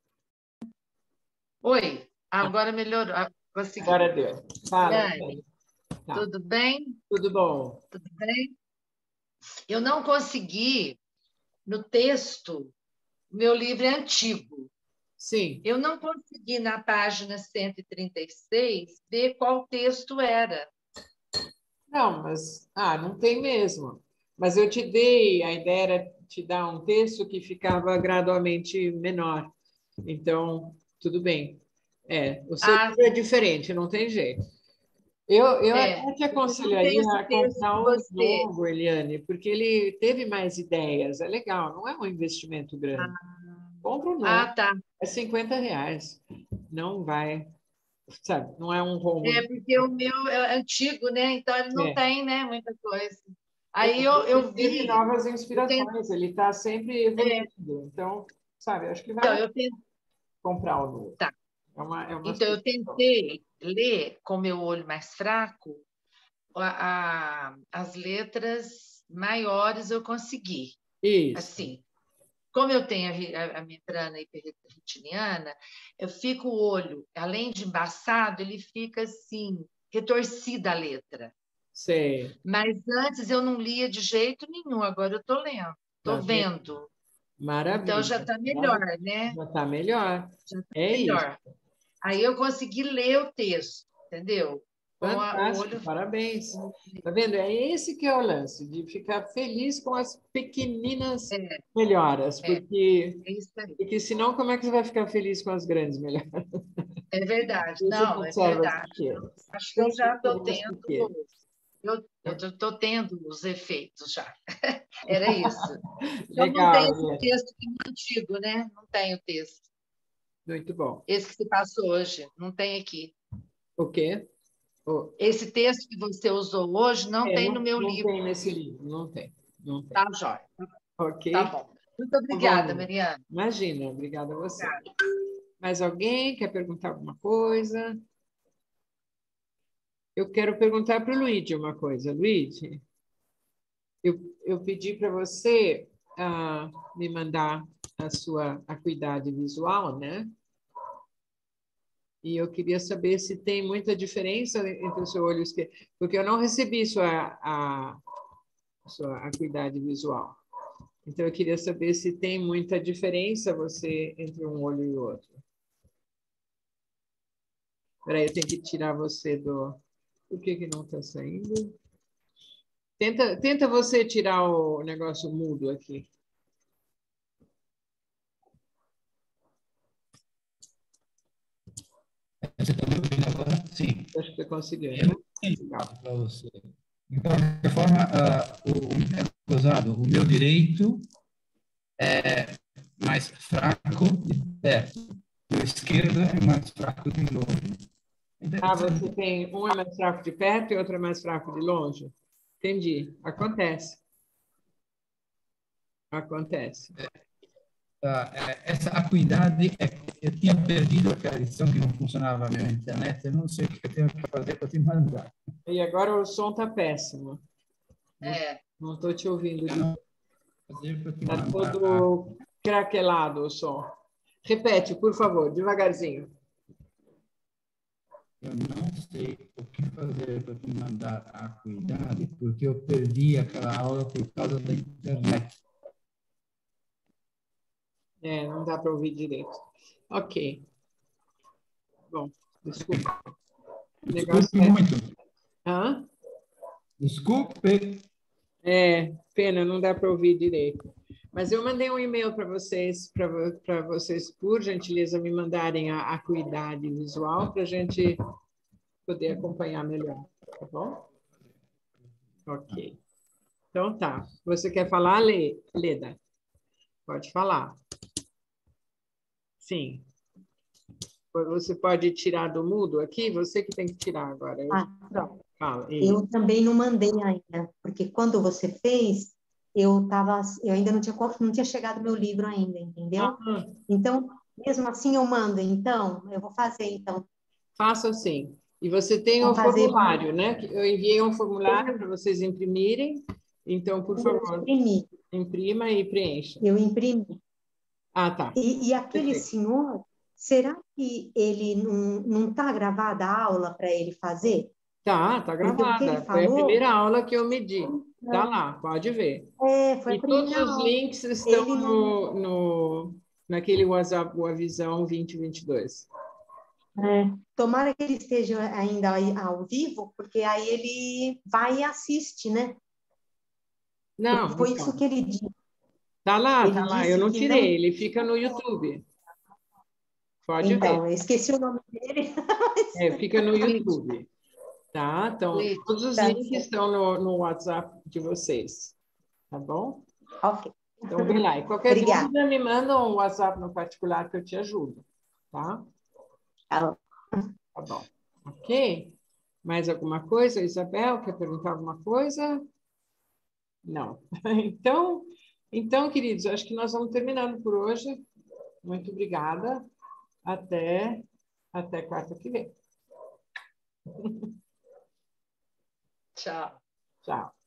Oi, agora melhorou. Ah, consegui. Agora deu. Fala. Dani, Tá. tudo bem? Tudo bom. Tudo bem? Eu não consegui, no texto, meu livro é antigo. Sim. Eu não consegui, na página cento e trinta e seis, ver qual texto era. Não, mas... Ah, não tem mesmo. Mas eu te dei, a ideia era te dar um texto que ficava gradualmente menor. Então, tudo bem. É, o seu Ah, livro é diferente, não tem jeito. Eu, eu é, até te eu não aconselharia tenho esse a texto comprar de um você. novo, Eliane, porque ele teve mais ideias. É legal, não é um investimento grande. Compra um Ah, novo, tá. é cinquenta reais. Não vai, sabe, não é um rombo. É, porque o meu é antigo, né? Então ele não É. tem, né, muita coisa. É, Aí eu, ele eu teve vi, novas eu tentei, inspirações, ele está sempre é, evoluindo. Então, sabe, acho que então, vale eu tentei, comprar o novo. tá. É uma, é uma Então, eu sugestão. tentei ler com meu olho mais fraco, a, a, as letras maiores eu consegui. Isso, Assim, como eu tenho a, ri- a, a membrana hiperretiniana, eu fico o olho, além de embaçado, ele fica assim, retorcida a letra. sei. Mas antes eu não lia de jeito nenhum, agora eu estou lendo, Tá estou vendo? vendo. Então já Maravilha. está melhor, Maravilha. né? Já está melhor. Já está É isso. melhor. Aí eu consegui ler o texto, entendeu? Com a- o Fantástico, olho. parabéns. Tá vendo? É esse que é o lance, de ficar feliz com as pequeninas É, melhoras, é, porque, é isso aí. porque senão como é que você vai ficar feliz com as grandes melhoras? É verdade. Você Não, é observa as verdade. pequenas. Acho que eu já Sempre estou tem as tendo. pequenas. Eu estou tendo os efeitos já. Era isso. Eu não Legal, tenho esse Eliane. texto que é antigo, né? Não tenho texto. Muito bom. Esse que se passou hoje, não tem aqui. O quê? O- Esse texto que você usou hoje não É, tem no não, meu não livro. tem nesse livro, não tem. Não tem. Tá, jóia. Tá Ok? bom. Muito Tá bom, obrigada, Eliane. Mariana. Imagina, obrigada a você. Obrigada. Mais alguém quer perguntar alguma coisa? Eu quero perguntar para o Luigi uma coisa. Luigi, eu, eu pedi para você ah, me mandar a sua acuidade visual, né? E eu queria saber se tem muita diferença entre o seu olho esquerdo, porque eu não recebi sua, a, sua acuidade visual. Então, eu queria saber se tem muita diferença você entre um olho e o outro. Espera aí, eu tenho que tirar você do... Por que que não está saindo? Tenta, tenta você tirar o negócio mudo aqui. Você está me ouvindo agora? Sim. Acho que você conseguiu, né? Eu tenho para você. Então, de qualquer forma, ah, o, o, cruzado, o meu direito é mais fraco de perto, e o esquerdo é mais fraco de longe. Ah, você tem um é mais fraco de perto e outro é mais fraco de longe? Entendi. Acontece. Acontece. Ah, é, essa acuidade, é, eu tinha perdido aquela lição que não funcionava a minha internet, eu não sei o que eu tenho que fazer para te mandar. E agora o som está péssimo. É. Não estou te ouvindo. Está Está todo craquelado o som. Repete, por favor, devagarzinho. Eu não sei o que fazer para te mandar a acuidade, porque eu perdi aquela aula por causa da internet. É, não dá para ouvir direito. Ok. Bom, desculpa. O negócio Desculpe é... muito. Hã? Desculpe. É, pena, não dá para ouvir direito. Mas eu mandei um e-mail para vocês, para vocês, por gentileza, me mandarem a acuidade visual para a gente poder acompanhar melhor, tá bom? Ok. Então tá. Você quer falar, Lê? Leda? Pode falar. Sim. Você pode tirar do mudo aqui? Você que tem que tirar agora. Eu... Ah, pronto. Fala. Eu também não mandei ainda, porque quando você fez, eu tava, eu ainda não tinha, não tinha chegado meu livro ainda, entendeu? Ah, Então, mesmo assim eu mando, então, eu vou fazer, então. faça assim. E você tem Vou o fazer, formulário, né? Que eu enviei um formulário para vocês imprimirem. Então, por eu favor, imprimi, imprima e preencha. eu imprimi. Ah, tá. E, e aquele Perfeito. senhor, será que ele não não está gravada a aula para ele fazer? Tá, tá Porque o que ele gravada. Foi a falou, primeira aula que eu medi. Tá lá, pode ver. é, foi E a todos primeira os aula. links estão Ele não, no, no, naquele WhatsApp Boa Visão vinte e vinte e dois. é, tomara que ele esteja ainda aí ao vivo, porque aí ele vai e assiste, né? Não, Foi isso então. que ele disse. Tá lá, tá Ele lá. Eu disse não que não. tirei, ele fica no YouTube. Pode ver. Então, eu esqueci o nome dele. É, fica no Luiz, YouTube. Tá? Então, Luiz, todos os Tá links certo. estão no, no WhatsApp de vocês. Tá bom? Ok. Então, vem lá. E qualquer Obrigada. dúvida, me manda um WhatsApp no particular que eu te ajudo. Tá? Tá Tá bom. Ok? Mais alguma coisa, Isabel? Quer perguntar alguma coisa? Não. Então, então, queridos, acho que nós vamos terminando por hoje. Muito obrigada. Até, até quarta que vem. tchau. Tchau.